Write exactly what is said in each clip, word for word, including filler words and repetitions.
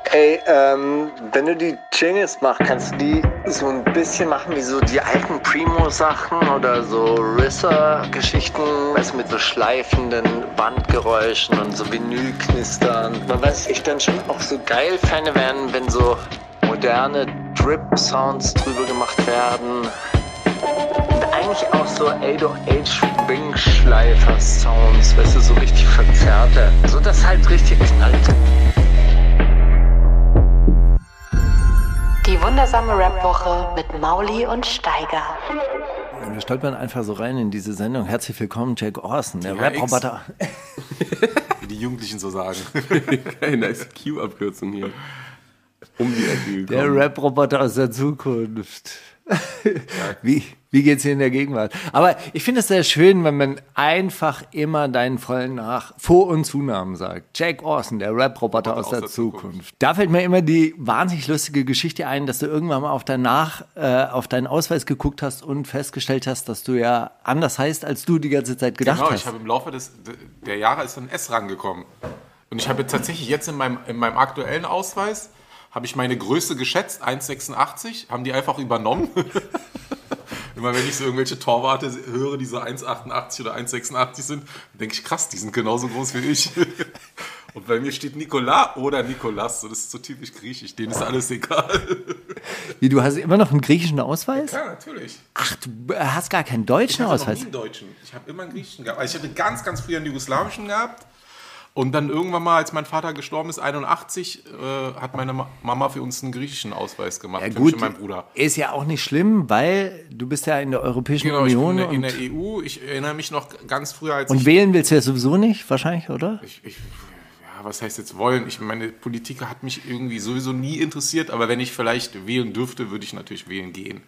Ey, ähm, wenn du die Jingles machst, kannst du die so ein bisschen machen wie so die alten Primo-Sachen oder so Risser-Geschichten, weißt du, mit so schleifenden Bandgeräuschen und so Vinylknistern. Man weiß, ich dann schon auch so geil Fan werden, wenn so moderne Drip-Sounds drüber gemacht werden. Und eigentlich auch so acht null acht Wingschleifer-Sounds, weißt du, so richtig verzerrte. So dass halt richtig knallt. Die wundersame Rap-Woche mit Mauli und Steiger. Wir stolpern einfach so rein in diese Sendung. Herzlich willkommen, Jack Orson, der Ja, Rap-Roboter. Wie die Jugendlichen so sagen. Keine Q-Abkürzung hier. Um die Ecke Der gekommen. Rap-Roboter aus der Zukunft. Wie, wie geht's dir in der Gegenwart? Aber ich finde es sehr schön, wenn man einfach immer deinen vollen Nach-, Vor- und Zunamen sagt. Jack Orson, der Rap-Roboter aus, aus der, der Zukunft. Zukunft. Da fällt mir immer die wahnsinnig lustige Geschichte ein, dass du irgendwann mal auf, dein Nach-, äh, auf deinen Ausweis geguckt hast und festgestellt hast, dass du ja anders heißt, als du die ganze Zeit gedacht genau, hast. Genau, ich habe im Laufe des, der Jahre ist ein S rangekommen. Und ich habe tatsächlich jetzt in meinem, in meinem aktuellen Ausweis habe ich meine Größe geschätzt, eins Komma sechsundachtzig, haben die einfach übernommen. Immer wenn ich so irgendwelche Torwarte höre, die so eins Komma achtundachtzig oder eins Komma sechsundachtzig sind, denke ich, krass, die sind genauso groß wie ich. Und bei mir steht Nikola oder Nikolas, so, das ist so typisch griechisch, denen ist alles egal. Wie, du hast immer noch einen griechischen Ausweis? Ja, natürlich. Ach, du hast gar keinen deutschen ich hatte Ausweis? Ich habe noch nie einen deutschen, ich habe immer einen griechischen gehabt. Also ich hatte ganz, ganz früh einen jugoslawischen gehabt. Und dann irgendwann mal, als mein Vater gestorben ist, einundachtzig, äh, hat meine Mama für uns einen griechischen Ausweis gemacht, ja, für gut, mich und meinen Bruder. Ist ja auch nicht schlimm, weil du bist ja in der Europäischen genau, Union. Ich bin und in der E U. Ich erinnere mich noch ganz früher, als Und ich... wählen willst du ja sowieso nicht, wahrscheinlich, oder? Ich, ich, ja, was heißt jetzt wollen? Ich meine, Politik hat mich irgendwie sowieso nie interessiert, aber wenn ich vielleicht wählen dürfte, würde ich natürlich wählen gehen.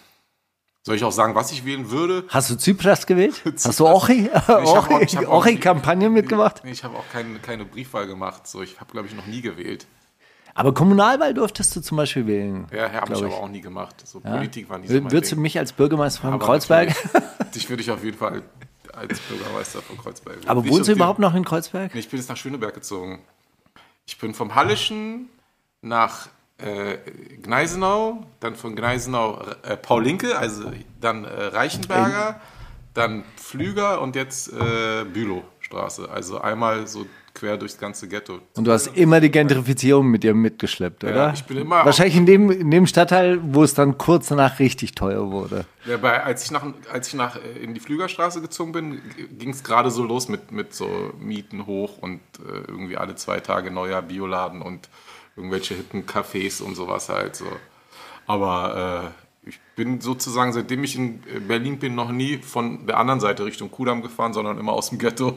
Soll ich auch sagen, was ich wählen würde? Hast du Tsipras gewählt? Tsipras. Hast du Ochi, Ochi, Ochi-Kampagne mitgemacht? Nee, ich habe auch keine, keine Briefwahl gemacht. So, ich habe, glaube ich, noch nie gewählt. Aber Kommunalwahl durftest du zum Beispiel wählen. Ja, habe ich ich. aber auch nie gemacht. So, Ja? Politik war nie so mein Würdest Ding. du mich als Bürgermeister von Aber Kreuzberg? Dich würde ich auf jeden Fall als Bürgermeister von Kreuzberg wählen. Aber Nicht wohnst du auf überhaupt den- noch in Kreuzberg? Nee, ich bin jetzt nach Schöneberg gezogen. Ich bin vom Hallischen nach äh, Gneisenau, dann von Gneisenau äh, Paul-Linke, also dann äh, Reichenberger, dann Pflüger und jetzt äh, Bülowstraße. Also einmal so quer durchs ganze Ghetto. Und du hast immer die Gentrifizierung mit dir mitgeschleppt, oder? Ja, ich bin immer- Wahrscheinlich in dem, in dem Stadtteil, wo es dann kurz danach richtig teuer wurde. Ja, bei, als ich, nach, als ich nach, äh, in die Pflügerstraße gezogen bin, ging es gerade so los mit, mit so Mieten hoch und äh, irgendwie alle zwei Tage neuer Bioladen und irgendwelche hippen Cafés und sowas halt so. Aber äh, ich bin sozusagen, seitdem ich in Berlin bin, noch nie von der anderen Seite Richtung Kudamm gefahren, sondern immer aus dem Ghetto.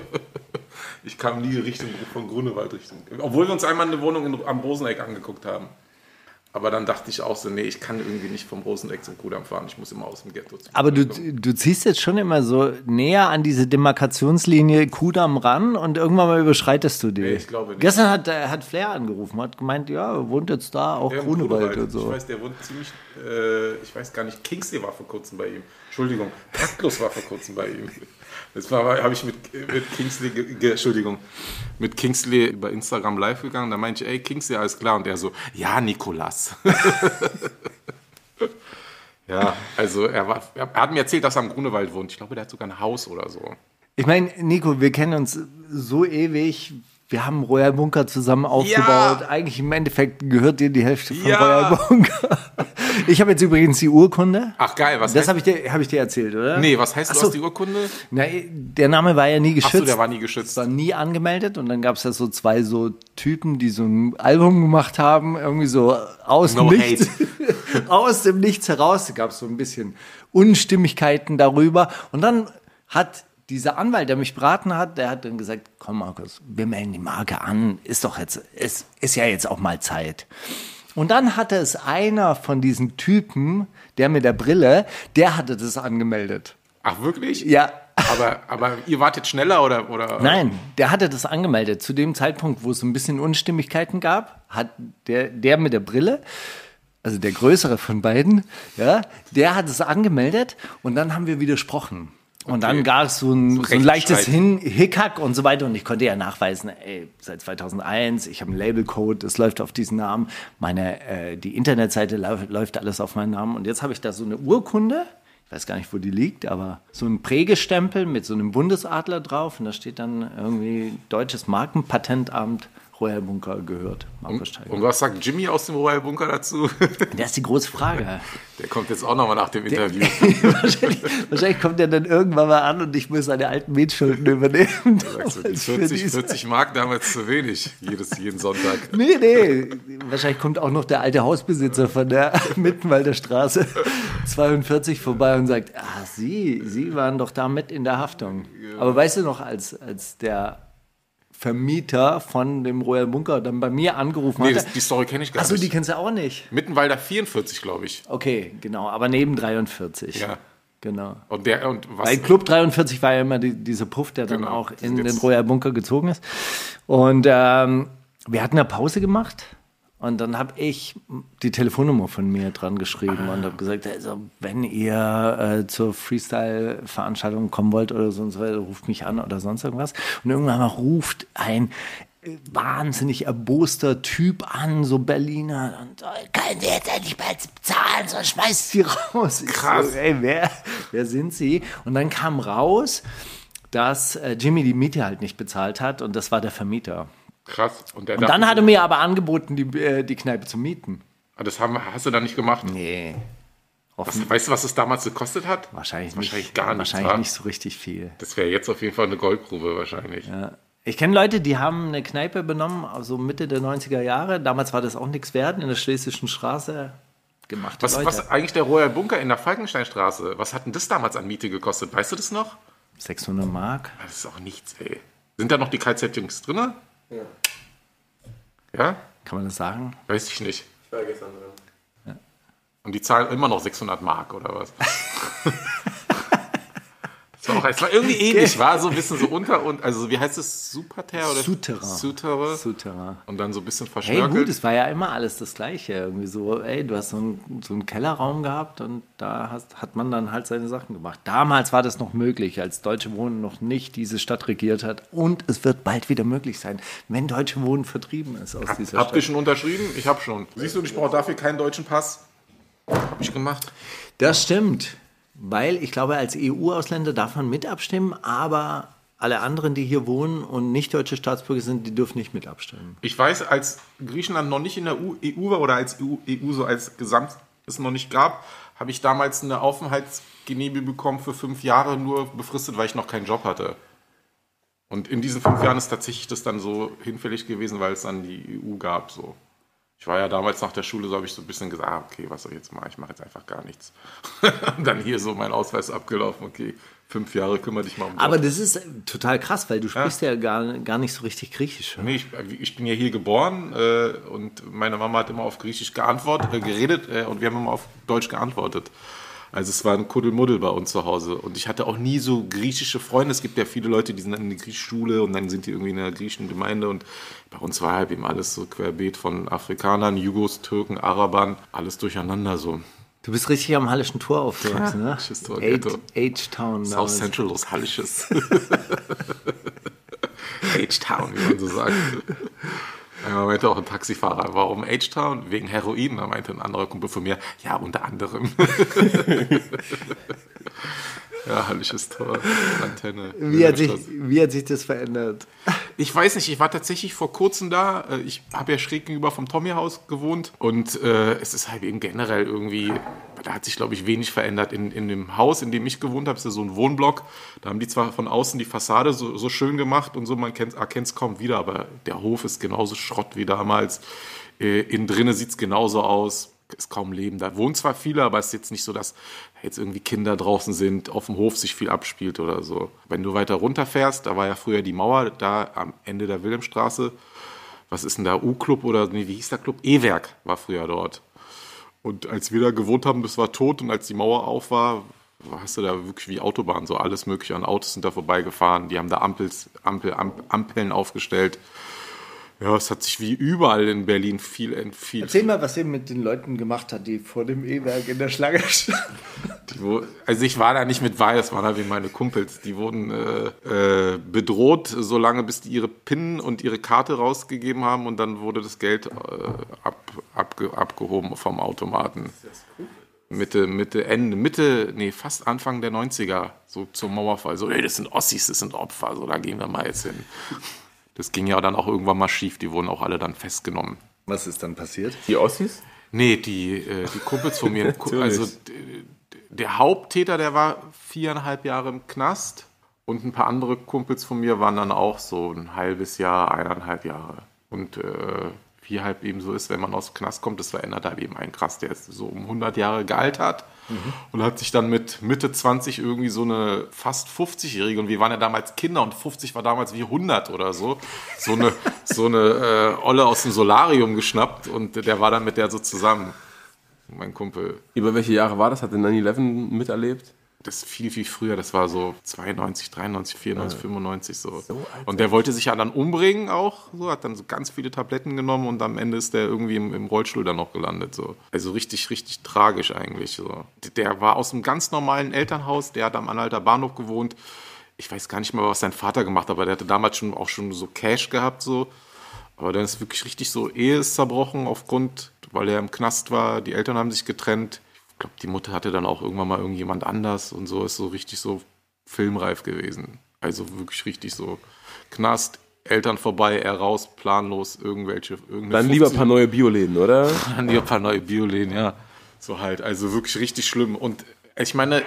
Ich kam nie Richtung von Grunewald Richtung. Obwohl wir uns einmal eine Wohnung in, am Roseneck angeguckt haben. Aber dann dachte ich auch so, nee, ich kann irgendwie nicht vom Roseneck zum Kudamm fahren. Ich muss immer aus dem Ghetto. zum Aber du, Kudamm kommen. du ziehst jetzt schon immer so näher an diese Demarkationslinie Kudamm ran und irgendwann mal überschreitest du die. Nee, ich glaube nicht. Gestern hat, äh, hat Flair angerufen, hat gemeint, ja, er wohnt jetzt da, auch Ja, im Grunewald Grunewald. und so. Ich weiß, der wohnt ziemlich, äh, ich weiß gar nicht, Kingsley war vor kurzem bei ihm. Entschuldigung, Taktlos war vor kurzem bei ihm. Das war, habe ich mit, mit Kingsley, ge, ge, Entschuldigung, mit Kingsley über Instagram live gegangen. Da meinte ich, ey, Kingsley, alles klar. Und er so, ja, Nikolas. Ja, also er, war, er hat mir erzählt, dass er am Grunewald wohnt. Ich glaube, der hat sogar ein Haus oder so. Ich meine, Nico, wir kennen uns so ewig. Wir haben Royal Bunker zusammen aufgebaut. Eigentlich im Endeffekt gehört dir die Hälfte von Ja. Royal Bunker. Ich habe jetzt übrigens die Urkunde. Ach geil, was Das heißt... habe ich, dir- hab ich dir erzählt, oder? Nee, was heißt, Ach du so. hast die Urkunde? Na, der Name war ja nie geschützt. Achso, der war nie geschützt. war nie angemeldet und dann gab es ja so zwei so Typen, die so ein Album gemacht haben, irgendwie so aus dem No Nichts, aus dem Nichts heraus. Da gab es so ein bisschen Unstimmigkeiten darüber und dann hat dieser Anwalt, der mich beraten hat, der hat dann gesagt, komm Markus, wir melden die Marke an, ist doch jetzt, ist, ist ja jetzt auch mal Zeit. Und dann hatte es einer von diesen Typen, der mit der Brille, der hatte das angemeldet. Ach, wirklich? Ja. Aber, aber ihr wartet schneller oder, oder? Nein, der hatte das angemeldet. Zu dem Zeitpunkt, wo es so ein bisschen Unstimmigkeiten gab, hat der, der mit der Brille, also der größere von beiden, ja, der hat es angemeldet und dann haben wir widersprochen. Und dann gab es so ein, So so ein leichtes Rechtsstreit. Hin Hickhack und so weiter. Und ich konnte ja nachweisen, ey, seit zweitausendeins, ich habe einen Labelcode, es läuft auf diesen Namen. Meine, äh, die Internetseite lau- läuft alles auf meinen Namen. Und jetzt habe ich da so eine Urkunde, ich weiß gar nicht, wo die liegt, aber so ein Prägestempel mit so einem Bundesadler drauf. Und da steht dann irgendwie Deutsches Markenpatentamt, Royal Bunker gehört. Markus Steiger. Und was sagt Jimmy aus dem Royal Bunker dazu? Das ist die große Frage. Der kommt jetzt auch nochmal nach dem Interview. wahrscheinlich, wahrscheinlich kommt er dann irgendwann mal an und ich muss seine alten Mietschulden übernehmen. Sagst du, die Damals für vierzig, diese- vierzig Mark damals zu wenig, jedes, jeden Sonntag. Nee, nee. Wahrscheinlich kommt auch noch der alte Hausbesitzer von der Mittenwalder Straße zweiundvierzig vorbei und sagt, ah, Sie, Sie waren doch da mit in der Haftung. Aber weißt du noch, als, als der Vermieter von dem Royal Bunker dann bei mir angerufen Nee, hat. das, die Story kenne ich gar Achso, die nicht. kennst du auch nicht. Mittenwalder vierundvierzig, glaube ich. Okay, genau, aber neben dreiundvierzig. Ja. Genau. Und der und was? Weil Club dreiundvierzig war ja immer die, dieser Puff, der dann Genau. auch in Jetzt- den Royal Bunker gezogen ist. Und ähm, wir hatten eine Pause gemacht und dann habe ich die Telefonnummer von mir dran geschrieben und habe gesagt, also, wenn ihr äh, zur Freestyle-Veranstaltung kommen wollt oder sonst was, ruft mich an oder sonst irgendwas. Und irgendwann mal ruft ein äh, wahnsinnig erboster Typ an, so Berliner. Und, äh, können Sie jetzt endlich mal bezahlen, sonst schmeißt Sie raus. Ich Krass. So, ey, wer, wer sind Sie? Und dann kam raus, dass äh, Jimmy die Miete halt nicht bezahlt hat und das war der Vermieter. Krass. Und, der Und dann hat er mir aber angeboten, die, äh, die Kneipe zu mieten. Das haben, hast du dann nicht gemacht. Nee. Offen, Was, weißt du, was es damals gekostet hat? wahrscheinlich, wahrscheinlich nicht, gar nichts, wahrscheinlich wa? nicht so richtig viel. Das wäre jetzt auf jeden Fall eine Goldgrube wahrscheinlich. Ja. Ich kenne Leute, die haben eine Kneipe benommen, also Mitte der neunziger Jahre. Damals war das auch nichts wert, in der Schlesischen Straße. Gemachte Was, Leute. was eigentlich der Royal Bunker in der Falkensteinstraße, was hat denn das damals an Miete gekostet? Weißt du das noch? sechshundert Mark. Das ist auch nichts, ey. Sind da noch die K Z-Jungs drin? Ja. Ja? Kann man das sagen? Weiß ich nicht. Ich war gestern drin. Und die zahlen immer noch sechshundert Mark oder was? Es war, auch, es war irgendwie ähnlich, war so ein bisschen so unter und, also wie heißt es, Superterre oder? Souterrain. Souterrain. Souterrain. Und dann so ein bisschen Hey, verschnörkelt. gut, es war ja immer alles das Gleiche. Irgendwie so, ey, du hast so einen, so einen Kellerraum gehabt und da hast, hat man dann halt seine Sachen gemacht. Damals war das noch möglich, als Deutsche Wohnen noch nicht diese Stadt regiert hat. Und es wird bald wieder möglich sein, wenn Deutsche Wohnen vertrieben ist aus dieser Habt ihr Stadt. schon unterschrieben? Ich habe schon. Siehst du, ich brauche dafür keinen deutschen Pass. Hab ich gemacht. Das stimmt, weil ich glaube, als E U-Ausländer darf man mit abstimmen, aber alle anderen, die hier wohnen und nicht deutsche Staatsbürger sind, die dürfen nicht mit abstimmen. Ich weiß, als Griechenland noch nicht in der E U war oder als E U, E U so als Gesamt es noch nicht gab, habe ich damals eine Aufenthaltsgenehmigung bekommen für fünf Jahre, nur befristet, weil ich noch keinen Job hatte. Und in diesen fünf Jahren ist tatsächlich das dann so hinfällig gewesen, weil es dann die E U gab. So. Ich war ja damals nach der Schule, so habe ich so ein bisschen gesagt, ah, okay, was soll ich jetzt machen? Ich mache jetzt einfach gar nichts. Und dann hier so mein Ausweis abgelaufen, okay, fünf Jahre kümmere dich mal um Job. Aber das ist total krass, weil du sprichst ja, ja gar, gar nicht so richtig Griechisch. Nee, ich, ich bin ja hier geboren äh, und meine Mama hat immer auf Griechisch geantwortet, äh, geredet äh, und wir haben immer auf Deutsch geantwortet. Also es war ein Kuddelmuddel bei uns zu Hause und ich hatte auch nie so griechische Freunde. Es gibt ja viele Leute, die sind dann in der Griechischschule und dann sind die irgendwie in einer griechischen Gemeinde und bei uns war halt eben alles so querbeet von Afrikanern, Jugos, Türken, Arabern, alles durcheinander so. Du bist richtig am Hallischen Tor aufgewachsen, ne? Hallisches Tor, Ghetto. H-Town. South damals. Central Los Hallisches. H-Town, wie man so sagt. Er meinte auch ein Taxifahrer, warum H-Town? Wegen Heroin. Da meinte ein anderer Kumpel von mir, ja, unter anderem. Ja, Hallisches Tor, Antenne. Wie hat, sich, wie hat sich das verändert? Ich weiß nicht, ich war tatsächlich vor kurzem da. Ich habe ja schräg gegenüber vom Tommy-Haus gewohnt. Und äh, es ist halt eben generell irgendwie, da hat sich, glaube ich, wenig verändert. In, in dem Haus, in dem ich gewohnt habe, ist ja so ein Wohnblock. Da haben die zwar von außen die Fassade so, so schön gemacht und so, man erkennt es kaum wieder. Aber der Hof ist genauso Schrott wie damals. Äh, innen drinnen sieht es genauso aus. Ist kaum Leben. Da wohnen zwar viele, aber es ist jetzt nicht so, dass jetzt irgendwie Kinder draußen sind, auf dem Hof sich viel abspielt oder so. Wenn du weiter runterfährst, da war ja früher die Mauer, da am Ende der Wilhelmstraße. Was ist denn da? U-Club oder nee, wie hieß der Club? E-Werk war früher dort. Und als wir da gewohnt haben, das war tot und als die Mauer auf war, hast du da wirklich wie Autobahn, so alles mögliche an Autos sind da vorbeigefahren. Die haben da Ampels, Ampel, Amp, Ampeln aufgestellt. Ja, es hat sich wie überall in Berlin viel viel. Erzähl mal, was ihr mit den Leuten gemacht habt, die vor dem E-Werk in der Schlange standen. Die, wo, also ich war da nicht mit bei, das waren da wie meine Kumpels. Die wurden äh, äh, bedroht, solange bis die ihre PIN und ihre Karte rausgegeben haben und dann wurde das Geld äh, ab, abge, abgehoben vom Automaten. Mitte, Mitte, Ende, Mitte, nee, fast Anfang der neunziger, so zum Mauerfall. So, ey, das sind Ossis, das sind Opfer, so, da gehen wir mal jetzt hin. Das ging ja dann auch irgendwann mal schief, die wurden auch alle dann festgenommen. Was ist dann passiert? Die Ossis? Nee, die, äh, die Kumpels von mir, also d- der Haupttäter, der war viereinhalb Jahre im Knast und ein paar andere Kumpels von mir waren dann auch so ein halbes Jahr, eineinhalb Jahre. Und äh, wie halt eben so ist, wenn man aus dem Knast kommt, das verändert halt eben einen krass, der ist so um hundert Jahre gealtert mhm. und hat sich dann mit Mitte zwanzig irgendwie so eine fast fünfzigjährige, und wir waren ja damals Kinder und fünfzig war damals wie hundert oder so, so eine, so eine äh, Olle aus dem Solarium geschnappt und der war dann mit der so zusammen, mein Kumpel. Über welche Jahre war das? Hat der nine elf miterlebt? Das ist viel, viel früher, das war so zweiundneunzig, dreiundneunzig, vierundneunzig, ja. fünfundneunzig so. so und der wollte sich ja dann umbringen auch, so, hat dann so ganz viele Tabletten genommen und am Ende ist der irgendwie im, im Rollstuhl dann noch gelandet. So. Also richtig, richtig tragisch eigentlich. So. Der war aus einem ganz normalen Elternhaus, der hat am Anhalter Bahnhof gewohnt. Ich weiß gar nicht mehr, was sein Vater gemacht hat, aber der hatte damals schon auch schon so Cash gehabt. So. Aber dann ist wirklich richtig so, Ehe ist zerbrochen aufgrund, weil er im Knast war, die Eltern haben sich getrennt. Ich glaube, die Mutter hatte dann auch irgendwann mal irgendjemand anders und so, ist so richtig so filmreif gewesen. Also wirklich richtig so Knast, Eltern vorbei, er raus, planlos, irgendwelche... Dann lieber ein paar neue Bioläden, oder? Dann lieber ein paar neue Bioläden, ja. So halt, also wirklich richtig schlimm. Und ich meine,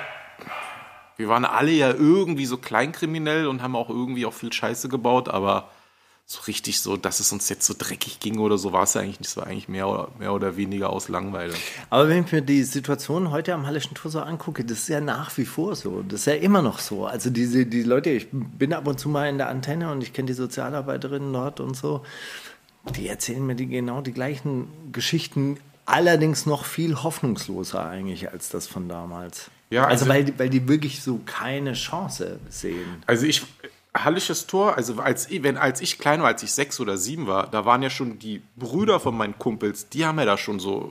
wir waren alle ja irgendwie so kleinkriminell und haben auch irgendwie auch viel Scheiße gebaut, aber so richtig so, dass es uns jetzt so dreckig ging oder so, war es ja eigentlich nicht. Es war eigentlich mehr oder, mehr oder weniger aus Langeweile. Aber wenn ich mir die Situation heute am Hallischen Tor so angucke, das ist ja nach wie vor so. Das ist ja immer noch so. Also diese die Leute, ich bin ab und zu mal in der Antenne und ich kenne die Sozialarbeiterinnen dort und so, die erzählen mir die genau die gleichen Geschichten, allerdings noch viel hoffnungsloser eigentlich als das von damals. Ja, also, also weil, weil die wirklich so keine Chance sehen. Also ich... Hallisches Tor, also als, wenn, als ich klein war, als ich sechs oder sieben war, da waren ja schon die Brüder von meinen Kumpels, die haben ja da schon so,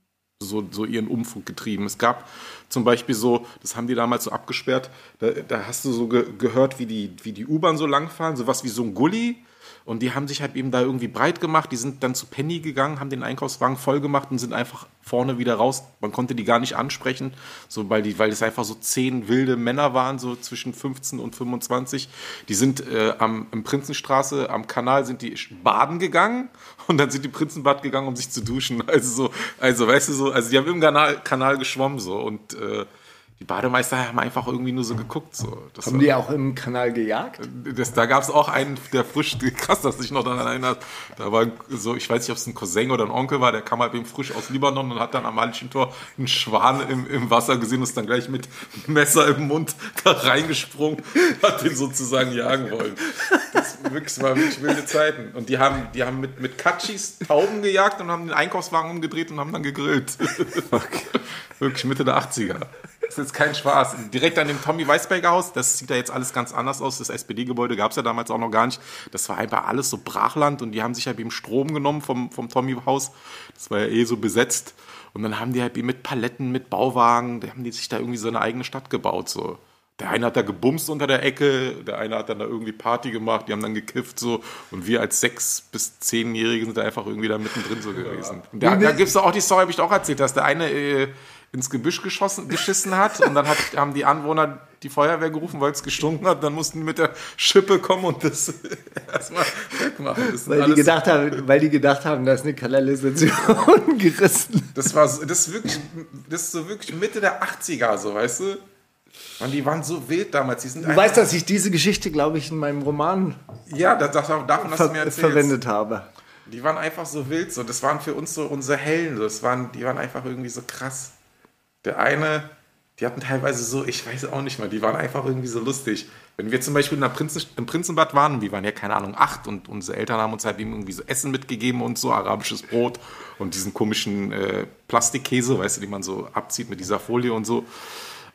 so, so ihren Umfug getrieben. Es gab zum Beispiel so, das haben die damals so abgesperrt, da, da hast du so ge- gehört, wie die, wie die U-Bahn so langfahren, sowas wie so ein Gully. Und die haben sich halt eben da irgendwie breit gemacht. Die sind dann zu Penny gegangen, haben den Einkaufswagen voll gemacht und sind einfach vorne wieder raus. Man konnte die gar nicht ansprechen, so weil die, weil es einfach so zehn wilde Männer waren, so zwischen fünfzehn und fünfundzwanzig. Die sind äh, am im Prinzenstraße, am Kanal sind die baden gegangen und dann sind die Prinzenbad gegangen, um sich zu duschen. Also so, also weißt du so, also die haben im Kanal, Kanal geschwommen so und äh, die Bademeister haben einfach irgendwie nur so geguckt. So. Das haben war, die auch im Kanal gejagt? Das, da gab es auch einen, der frisch, krass, dass sich noch daran erinnert, da war so, ich weiß nicht, ob es ein Cousin oder ein Onkel war, der kam halt eben frisch aus Libanon und hat dann am Hallischen Tor einen Schwan im, im Wasser gesehen und ist dann gleich mit Messer im Mund da reingesprungen, hat den sozusagen jagen wollen. Das, wirklich, das war wirklich wilde Zeiten. Und die haben, die haben mit, mit Katschis Tauben gejagt und haben den Einkaufswagen umgedreht und haben dann gegrillt. Okay. Wirklich Mitte der achtziger. Das ist jetzt kein Spaß. Direkt an dem Tommy Weisberger Haus, das sieht ja jetzt alles ganz anders aus. Das S P D-Gebäude gab es ja damals auch noch gar nicht. Das war einfach alles so Brachland und die haben sich halt eben Strom genommen vom, vom Tommy Haus. Das war ja eh so besetzt. Und dann haben die halt eben mit Paletten, mit Bauwagen, da haben die sich da irgendwie so eine eigene Stadt gebaut. So. Der eine hat da gebumst unter der Ecke, der eine hat dann da irgendwie Party gemacht, die haben dann gekifft so und wir als sechs- bis zehnjährige sind da einfach irgendwie da mittendrin so gewesen. Und da, da gibt es auch die Story, habe ich auch erzählt, dass der eine äh, ins Gebüsch geschossen, geschissen hat und dann hat, haben die Anwohner die Feuerwehr gerufen, weil es gestunken hat, dann mussten die mit der Schippe kommen und das erstmal wegmachen. Das weil, die gedacht haben, weil die gedacht haben, da ist eine Kanalisation gerissen. Das war so, das ist wirklich, das ist so wirklich Mitte der achtziger, so, weißt du? Und die waren so wild damals. Die sind du weißt, dass ich diese Geschichte, glaube ich, in meinem Roman ja, das, das, davon hast ver- du mir erzählt. verwendet habe. Die waren einfach so wild. So. Das waren für uns so unsere Helden. So. Das waren, die waren einfach irgendwie so krass. Der eine, die hatten teilweise so, ich weiß auch nicht mal, die waren einfach irgendwie so lustig. Wenn wir zum Beispiel in der Prinzen, im Prinzenbad waren, wir waren ja, keine Ahnung, acht und unsere Eltern haben uns halt irgendwie so Essen mitgegeben und so, arabisches Brot und diesen komischen äh, Plastikkäse, weißt du, den man so abzieht mit dieser Folie und so.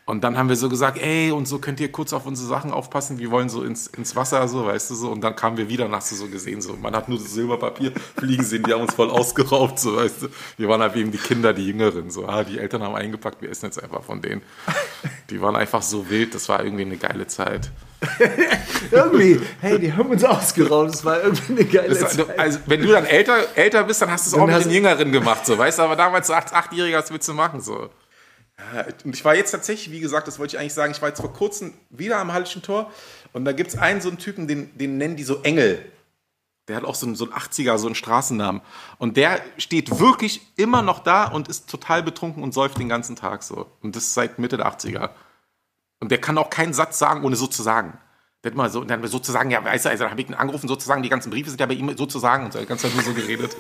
Und dann haben wir so gesagt, ey, und so könnt ihr kurz auf unsere Sachen aufpassen, wir wollen so ins, ins Wasser, so, weißt du, so. Und dann kamen wir wieder und hast du so gesehen, so, man hat nur das Silberpapier fliegen sehen, die haben uns voll ausgeraubt, so, weißt du. Wir waren halt eben die Kinder, die Jüngeren, so, ah, die Eltern haben eingepackt, wir essen jetzt einfach von denen. Die waren einfach so wild, das war irgendwie eine geile Zeit. Irgendwie, hey, die haben uns ausgeraubt, das war irgendwie eine geile Das, Zeit. also, wenn du dann älter, älter bist, dann hast du es auch Dann mit hast den du- Jüngeren gemacht, so, weißt du, aber damals so acht, achtjähriger, was willst du machen, so. Ja, und ich war jetzt tatsächlich, wie gesagt, das wollte ich eigentlich sagen, ich war jetzt vor kurzem wieder am Hallischen Tor und da gibt es einen so einen Typen, den, den nennen die so Engel. Der hat auch so einen, so einen achtziger, so einen Straßennamen. Und der steht wirklich immer noch da und ist total betrunken und säuft den ganzen Tag so. Und das seit Mitte der achtziger. Und der kann auch keinen Satz sagen, ohne so zu sagen. Der hat mal so, dann sozusagen, ja, weißt du, also, dann habe ich ihn angerufen, sozusagen, die ganzen Briefe sind ja bei ihm sozusagen und so, die ganze Zeit nur so geredet.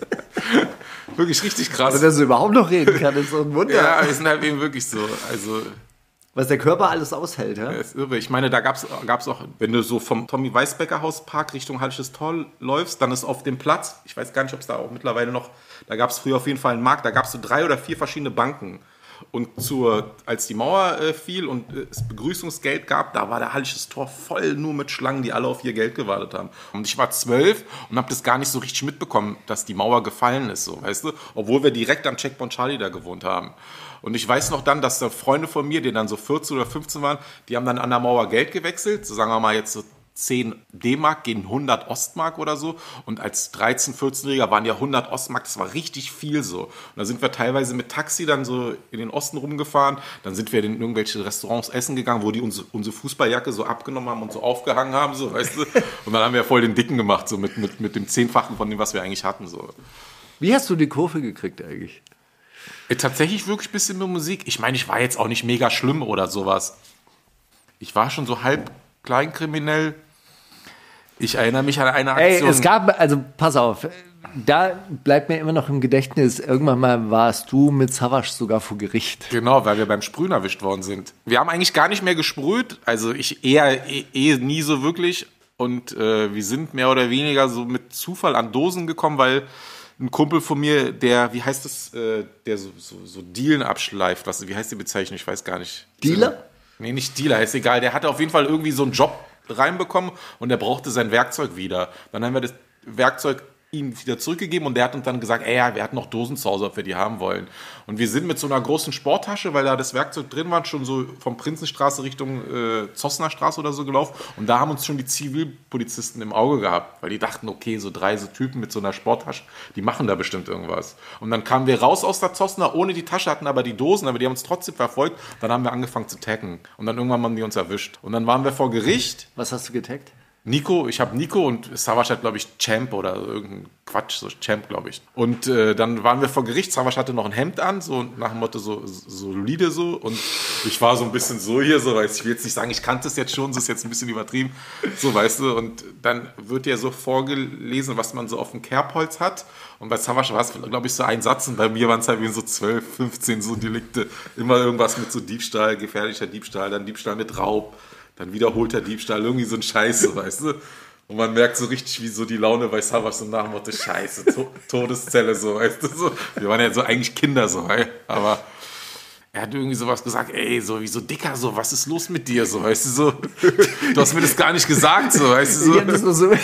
Wirklich richtig krass. Also, dass er überhaupt noch reden kann, ist so ein Wunder. Ja, wir sind halt eben wirklich so. Also, Was der Körper alles aushält, ja? das ist irre. Ich meine, da gab es auch, wenn du so vom Tommy Weisbecker Hauspark Richtung Hallisches Tor läufst, dann ist auf dem Platz, ich weiß gar nicht, ob es da auch mittlerweile noch, da gab es früher auf jeden Fall einen Markt, da gab es so drei oder vier verschiedene Banken. Und zur, als die Mauer äh, fiel und äh, es Begrüßungsgeld gab, da war der Hallisches Tor voll nur mit Schlangen, die alle auf ihr Geld gewartet haben. Und ich war zwölf und habe das gar nicht so richtig mitbekommen, dass die Mauer gefallen ist, so, weißt du? Obwohl wir direkt am Checkpoint Charlie da gewohnt haben. Und ich weiß noch dann, dass da Freunde von mir, die dann so vierzehn oder fünfzehn waren, die haben dann an der Mauer Geld gewechselt, so sagen wir mal jetzt so zehn D-Mark gegen hundert Ostmark oder so. Und als dreizehn-, vierzehnjähriger waren ja hundert Ostmark, das war richtig viel so. Und da sind wir teilweise mit Taxi dann so in den Osten rumgefahren. Dann sind wir in irgendwelche Restaurants essen gegangen, wo die unsere, unsere Fußballjacke so abgenommen haben und so aufgehangen haben, so, weißt du. Und dann haben wir voll den Dicken gemacht, so mit, mit, mit dem Zehnfachen von dem, was wir eigentlich hatten, so. Wie hast du die Kurve gekriegt eigentlich? Äh, Tatsächlich wirklich ein bisschen mit Musik. Ich meine, ich war jetzt auch nicht mega schlimm oder sowas. Ich war schon so halb kleinkriminell. Ich erinnere mich an eine Ey, Aktion. es gab, also pass auf, da bleibt mir immer noch im Gedächtnis, irgendwann mal warst du mit Savas sogar vor Gericht. Genau, weil wir beim Sprühen erwischt worden sind. Wir haben eigentlich gar nicht mehr gesprüht, also ich eher eh, eh nie so wirklich. Und äh, wir sind mehr oder weniger so mit Zufall an Dosen gekommen, weil ein Kumpel von mir, der, wie heißt das, äh, der so, so, so Dielen abschleift, was, wie heißt die Bezeichnung, ich weiß gar nicht. Dealer? Nee, nicht Dealer, ist egal. Der hatte auf jeden Fall irgendwie so einen Job reinbekommen und der brauchte sein Werkzeug wieder. Dann haben wir das Werkzeug ihm wieder zurückgegeben und der hat uns dann gesagt, ey, ja, wir hatten noch Dosen zu Hause, ob wir die haben wollen. Und wir sind mit so einer großen Sporttasche, weil da das Werkzeug drin war, schon so vom Prinzenstraße Richtung äh, Zossner Straße oder so gelaufen und da haben uns schon die Zivilpolizisten im Auge gehabt, weil die dachten, okay, so drei so Typen mit so einer Sporttasche, die machen da bestimmt irgendwas. Und dann kamen wir raus aus der Zossner ohne die Tasche, hatten aber die Dosen, aber die haben uns trotzdem verfolgt. Dann haben wir angefangen zu taggen und dann irgendwann haben die uns erwischt. Und dann waren wir vor Gericht. Was hast du getaggt? Nico, ich habe Nico und Savas hat, glaube ich, Champ oder irgendein Quatsch, so Champ, glaube ich. Und äh, dann waren wir vor Gericht, Savas hatte noch ein Hemd an, so nach dem Motto so, so solide so. Und ich war so ein bisschen so hier, so, weißt, ich will jetzt nicht sagen, ich kannte es jetzt schon, das ist jetzt ein bisschen übertrieben, so, weißt du. Und dann wird ja so vorgelesen, was man so auf dem Kerbholz hat. Und bei Savas war es, glaube ich, so ein Satz und bei mir waren es halt wie so zwölf, fünfzehn so Delikte. Immer irgendwas mit so Diebstahl, gefährlicher Diebstahl, dann Diebstahl mit Raub. Dann wiederholter Diebstahl, irgendwie so ein Scheiße, weißt du? Und man merkt so richtig, wie so die Laune bei Savas so nach dem Motto, Scheiße, to- Todeszelle, so, weißt du? So. Wir waren ja so eigentlich Kinder, so, ey? Aber er hat irgendwie sowas gesagt, ey, so wie so Dicker, so, was ist los mit dir, so, weißt du, so. Du hast mir das gar nicht gesagt, so, weißt du, so. Ich hatte das nur so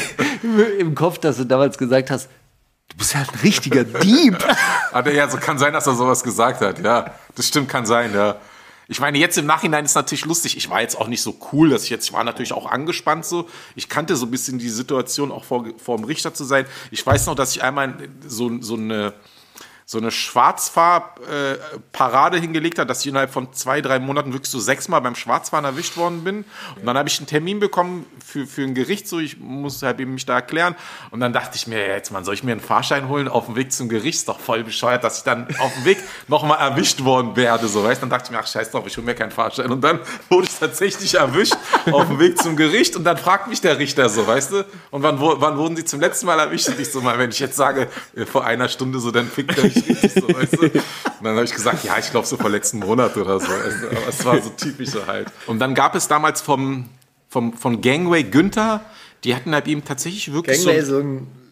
im Kopf, dass du damals gesagt hast, du bist halt ein richtiger Dieb. Hat er, ja, so kann sein, dass er sowas gesagt hat, ja. Das stimmt, kann sein, ja. Ich meine, jetzt im Nachhinein ist natürlich lustig. Ich war jetzt auch nicht so cool, dass ich jetzt, ich war natürlich auch angespannt so. Ich kannte so ein bisschen die Situation, auch vor, vor dem Richter zu sein. Ich weiß noch, dass ich einmal so, so eine, so eine Schwarzfahr-Parade äh, hingelegt habe, dass ich innerhalb von zwei, drei Monaten wirklich so sechsmal beim Schwarzfahren erwischt worden bin. Und dann habe ich einen Termin bekommen für, für ein Gericht, so ich muss halt eben mich da erklären. Und dann dachte ich mir, ja, jetzt man, soll ich mir einen Fahrschein holen auf dem Weg zum Gericht? Ist doch voll bescheuert, dass ich dann auf dem Weg nochmal erwischt worden werde, so, weißt? Dann dachte ich mir, ach, scheiß drauf, ich hole mir keinen Fahrschein. Und dann wurde ich tatsächlich erwischt auf dem Weg zum Gericht und dann fragt mich der Richter so, weißt du? Und wann, wo, wann wurden Sie zum letzten Mal erwischt? Und ich so mal, wenn ich jetzt sage, vor einer Stunde so, dann fickt er mich richtig so, weißt du? Und dann habe ich gesagt, ja, ich glaube so vor letzten Monat oder so. Also, aber es war so typisch so halt. Und dann gab es damals vom, vom, von Gangway Günther, die hatten halt eben tatsächlich wirklich Gangway, so, so ein,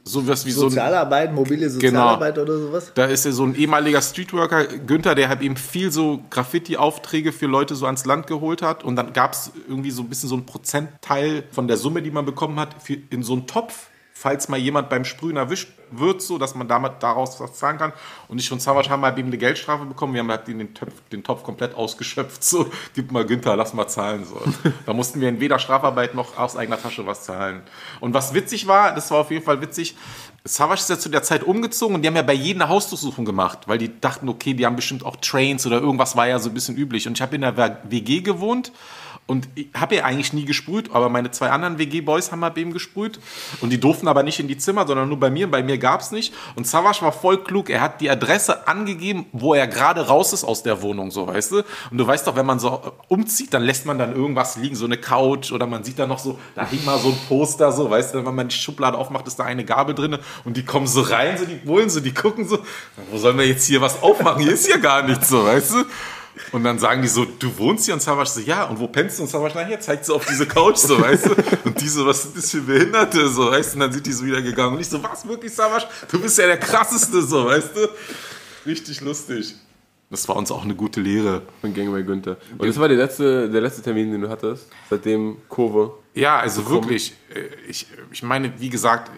sowas wie so ein, Sozialarbeit, mobile Sozialarbeit genau. oder sowas? Da ist ja so ein ehemaliger Streetworker, Günther, der halt eben viel so Graffiti-Aufträge für Leute so ans Land geholt hat. Und dann gab es irgendwie so ein bisschen so einen Prozentteil von der Summe, die man bekommen hat, für, in so einen Topf, falls mal jemand beim Sprühen erwischt wird, so, dass man damit daraus was zahlen kann. Und ich und Savage haben halt eben eine Geldstrafe bekommen. Wir haben halt den, Topf, den Topf komplett ausgeschöpft. So, gib mal Günther, lass mal zahlen. So. Da mussten wir in weder Strafarbeit noch aus eigener Tasche was zahlen. Und was witzig war, das war auf jeden Fall witzig, Savage ist ja zu der Zeit umgezogen und die haben ja bei jedem eine Hausdurchsuchung gemacht, weil die dachten, okay, die haben bestimmt auch Trains oder irgendwas war ja so ein bisschen üblich. Und ich habe in der W G gewohnt. Und ich habe ja eigentlich nie gesprüht, aber meine zwei anderen W G-Boys haben halt eben gesprüht. Und die durften aber nicht in die Zimmer, sondern nur bei mir. Bei mir gab es nicht. Und Savage war voll klug. Er hat die Adresse angegeben, wo er gerade raus ist aus der Wohnung, so, weißt du. Und du weißt doch, wenn man so umzieht, dann lässt man dann irgendwas liegen, so eine Couch. Oder man sieht da noch so, da hing mal so ein Poster, so, weißt du. Wenn man die Schublade aufmacht, ist da eine Gabel drin. Und die kommen so rein, so, die wollen so, die gucken so. Wo sollen wir jetzt hier was aufmachen? Hier ist ja gar nichts, so, weißt du. Und dann sagen die so, du wohnst hier? Und Savage so, ja, und wo pennst du? Und Savage, na hier, zeigt so auf diese Couch, so, weißt du? Und die so, was sind das für Behinderte, so, weißt du? Und dann sind die so wieder gegangen. Und ich so, was, wirklich, Savage? Du bist ja der Krasseste, so, weißt du? Richtig lustig. Das war uns auch eine gute Lehre. Von Gang bei Günther. Und das war der letzte, der letzte Termin, den du hattest, seitdem Kurve. Ja, also bekommen. Wirklich. Ich, ich meine, wie gesagt,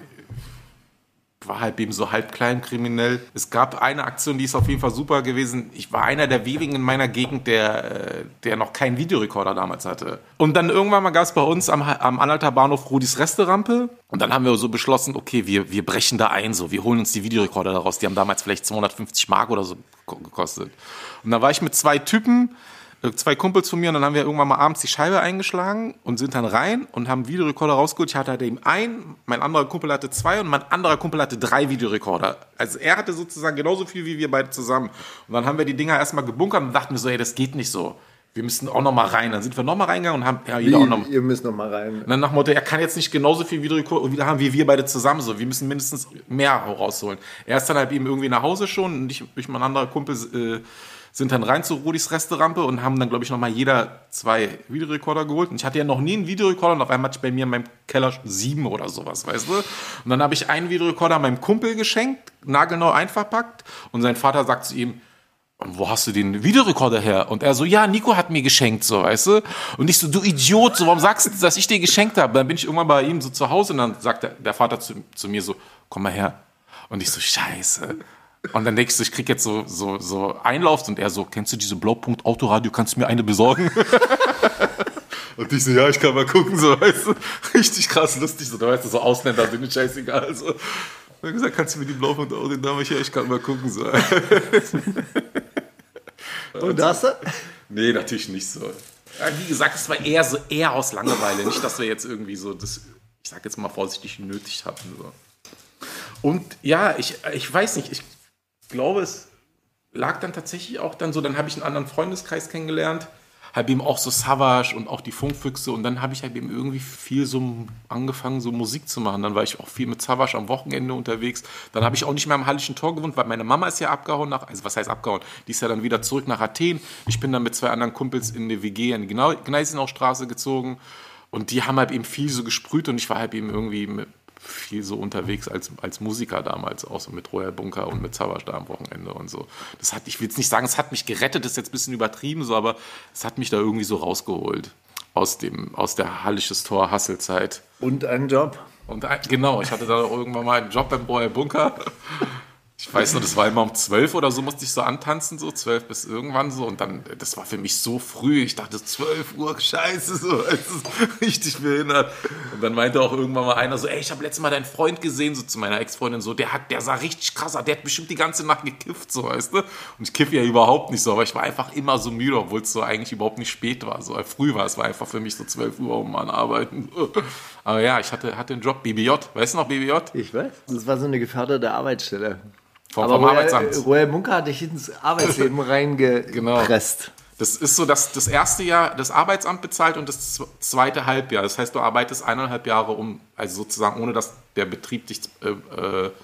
war halt eben so halb klein kriminell. Es gab eine Aktion, die ist auf jeden Fall super gewesen. Ich war einer der wenigen in meiner Gegend, der, der noch keinen Videorekorder damals hatte. Und dann irgendwann mal gab es bei uns am, am Anhalter Bahnhof Rudis Resterampe. Und dann haben wir so beschlossen, okay, wir, wir brechen da ein, so. Wir holen uns die Videorekorder daraus. Die haben damals vielleicht zweihundertfünfzig Mark oder so gekostet. Und da war ich mit zwei Typen, zwei Kumpels von mir, und dann haben wir irgendwann mal abends die Scheibe eingeschlagen und sind dann rein und haben Videorekorder rausgeholt. Ich hatte halt eben einen, mein anderer Kumpel hatte zwei und mein anderer Kumpel hatte drei Videorekorder. Also er hatte sozusagen genauso viel wie wir beide zusammen. Und dann haben wir die Dinger erstmal gebunkert und dachten wir so, ey, das geht nicht so. Wir müssen auch noch mal rein. Dann sind wir noch mal reingegangen und haben ja, jeder wie, auch noch. Ihr müsst noch mal rein. Und dann nach dem Motto, er kann jetzt nicht genauso viel Videorekorder haben wie wir beide zusammen. So, wir müssen mindestens mehr rausholen. Er ist dann halt eben irgendwie nach Hause schon und ich, ich mein anderer Kumpel äh, sind dann rein zu Rudis Resterampe und haben dann, glaube ich, nochmal jeder zwei Videorekorder geholt. Und ich hatte ja noch nie einen Videorekorder und auf einmal hatte ich bei mir in meinem Keller sieben oder sowas, weißt du? Und dann habe ich einen Videorekorder meinem Kumpel geschenkt, nagelneu einverpackt. Und sein Vater sagt zu ihm, wo hast du den Videorekorder her? Und er so, ja, Nico hat mir geschenkt, so, weißt du? Und ich so, du Idiot, so, warum sagst du, dass ich dir geschenkt habe? Dann bin ich irgendwann bei ihm so zu Hause und dann sagt der, der Vater zu, zu mir so, komm mal her. Und ich so, scheiße. Und dann denkst du, ich krieg jetzt so, so, so Einlauf und er so, kennst du diese Blaupunkt Autoradio, kannst du mir eine besorgen? Und ich so, ja, ich kann mal gucken, so, weißt du, richtig krass lustig, so, da weißt du, so Ausländer sind mir scheißegal, so. Und er hat gesagt, kannst du mir die Blaupunkt Audio, da ich, ja, ich kann mal gucken, so. Und hast du? Nee, natürlich nicht so. Ja, wie gesagt, es war eher so, eher aus Langeweile, nicht, dass wir jetzt irgendwie so das, ich sag jetzt mal vorsichtig, nötig hatten, so. Und ja, ich, ich weiß nicht, ich glaube, es lag dann tatsächlich auch dann so, dann habe ich einen anderen Freundeskreis kennengelernt, habe eben auch so Savage und auch die Funkfüchse und dann habe ich halt eben irgendwie viel so angefangen, so Musik zu machen. Dann war ich auch viel mit Savage am Wochenende unterwegs. Dann habe ich auch nicht mehr am Hallischen Tor gewohnt, weil meine Mama ist ja abgehauen, nach, also was heißt abgehauen? Die ist ja dann wieder zurück nach Athen. Ich bin dann mit zwei anderen Kumpels in die W G in die Gneisenaustraße gezogen und die haben halt eben viel so gesprüht und ich war halt eben irgendwie mit viel so unterwegs als, als Musiker damals, auch so mit Royal Bunker und mit Savage da am Wochenende und so. Das hat, ich will jetzt nicht sagen, es hat mich gerettet, das ist jetzt ein bisschen übertrieben, so, aber es hat mich da irgendwie so rausgeholt aus, dem, aus der Hallisches Tor Hasselzeit. Und einen Job. Und ein, genau, ich hatte da irgendwann mal einen Job beim Royal Bunker. Ich weiß noch, das war immer um zwölf oder so, musste ich so antanzen, so zwölf bis irgendwann so. Und dann, das war für mich so früh. Ich dachte, zwölf Uhr, scheiße, so, es ist richtig behindert. Und dann meinte auch irgendwann mal einer so, ey, ich habe letztes Mal deinen Freund gesehen, so zu meiner Ex-Freundin, so, der hat, der sah richtig krass aus, der hat bestimmt die ganze Nacht gekifft, so, weißt du. Und ich kiffe ja überhaupt nicht so, aber ich war einfach immer so müde, obwohl es so eigentlich überhaupt nicht spät war, so früh war. Es war einfach für mich so zwölf Uhr um an Arbeiten. Aber ja, ich hatte, hatte einen Job, B B J, weißt du noch B B J? Ich weiß, das war so eine geförderte Arbeitsstelle. Vom, aber vom Royal, Arbeitsamt. Royal Bunker hat dich ins Arbeitsleben reingepresst. Genau. Das ist so, dass das erste Jahr das Arbeitsamt bezahlt und das zweite Halbjahr. Das heißt, du arbeitest eineinhalb Jahre um, also sozusagen ohne, dass der Betrieb dich... Äh, äh, naja,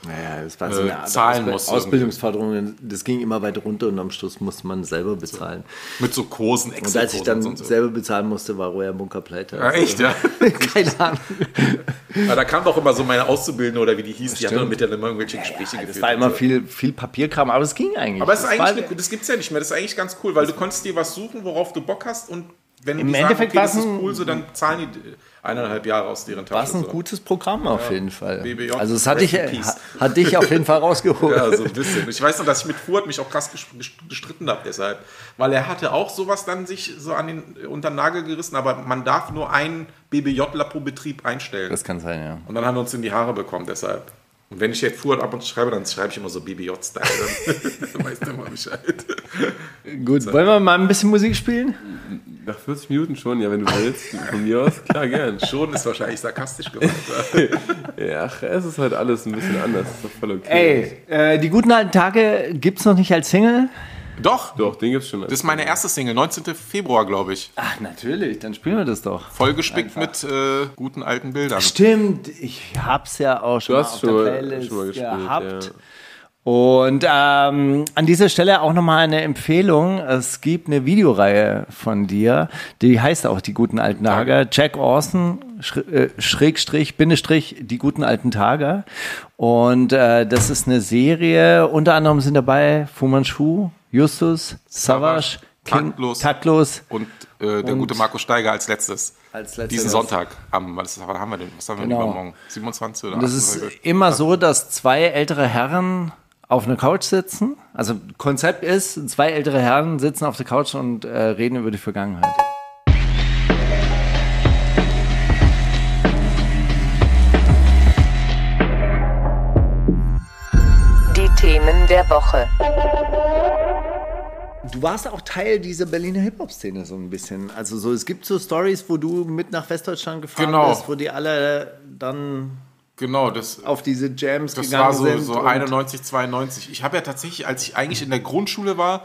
das war so äh, eine Art zahlen Ausb- musst. Ausbildungsförderung. Das ging immer weiter runter und am Schluss musste man selber bezahlen. Mit so Kursen, Und als ich Excel-Kursen dann und so. selber bezahlen musste, war Roya Bunker pleite. Ja, echt, ja. Keine Ahnung. Ja, da kam doch immer so meine Auszubildende oder wie die hieß, die hat Stimmt. dann mit der immer irgendwelche Gespräche geführt. Das war und immer so. viel, viel Papierkram, aber es ging eigentlich. Aber es ist Das eigentlich, war- eine, das gibt's ja nicht mehr. Das ist eigentlich ganz cool, weil du konntest dir was suchen, worauf du Bock hast und wenn Im die Endeffekt sagen, okay, das war's ist ein- cool, so dann zahlen die eineinhalb Jahre aus deren war Tasche. es ein so. gutes Programm auf jeden Fall. B B J, Also es hat dich, rest in peace. hat dich auf jeden Fall rausgeholt. Ja, so ein bisschen. Ich weiß noch, dass ich mit Fuhrt mich auch krass ges- gestritten habe deshalb. Weil er hatte auch sowas dann sich so an den, unter den Nagel gerissen, aber man darf nur einen B B J-ler pro Betrieb einstellen. Das kann sein, ja. Und dann haben wir uns in die Haare bekommen deshalb. Und wenn ich jetzt Fuhrt ab und zu schreibe, dann schreibe ich immer so B B J-Style. Dann weißt du immer Bescheid. Gut, wollen wir mal ein bisschen Musik spielen? Nach vierzig Minuten schon, ja, wenn du willst. Von mir aus, klar, gern. Schon ist wahrscheinlich sarkastisch gemeint. Ja, ach, es ist halt alles ein bisschen anders. Das ist doch voll okay. Ey, äh, die guten alten Tage gibt's noch nicht als Single? Doch, Doch, den gibt's schon. das ist meine erste Single, neunzehnten Februar, glaube ich. Ach, natürlich, dann spielen wir das doch. Vollgespickt mit äh, guten alten Bildern. Stimmt, ich hab's ja auch schon Du mal hast auf schon der mal- Playlist schon mal gespielt, gehabt. ja. Und ähm, an dieser Stelle auch nochmal eine Empfehlung. Es gibt eine Videoreihe von dir, die heißt auch Die guten alten Tage. Jack Orson, Schr- äh, Schrägstrich, Bindestrich, Die guten alten Tage. Und äh, das ist eine Serie. Unter anderem sind dabei Fu Manchu, Justus, Savage, King, Taktlos. Taktlos. Und äh, der Und- gute Markus Steiger als letztes. Als letztes. Diesen Sonntag. Am, was, was haben wir denn? Was haben wir Genau. denn übermorgen? siebenundzwanzig oder Und das ist achtundzwanzig? immer so, dass zwei ältere Herren auf einer Couch sitzen. Also Konzept ist, zwei ältere Herren sitzen auf der Couch und äh, reden über die Vergangenheit. Die Themen der Woche. Du warst auch Teil dieser Berliner Hip-Hop-Szene so ein bisschen. Also so, es gibt so Stories, wo du mit nach Westdeutschland gefahren Genau. bist, wo die alle dann Genau, das, auf diese Jams das gegangen war so, sind. so und- einundneunzig, zweiundneunzig. Ich habe ja tatsächlich, als ich eigentlich in der Grundschule war,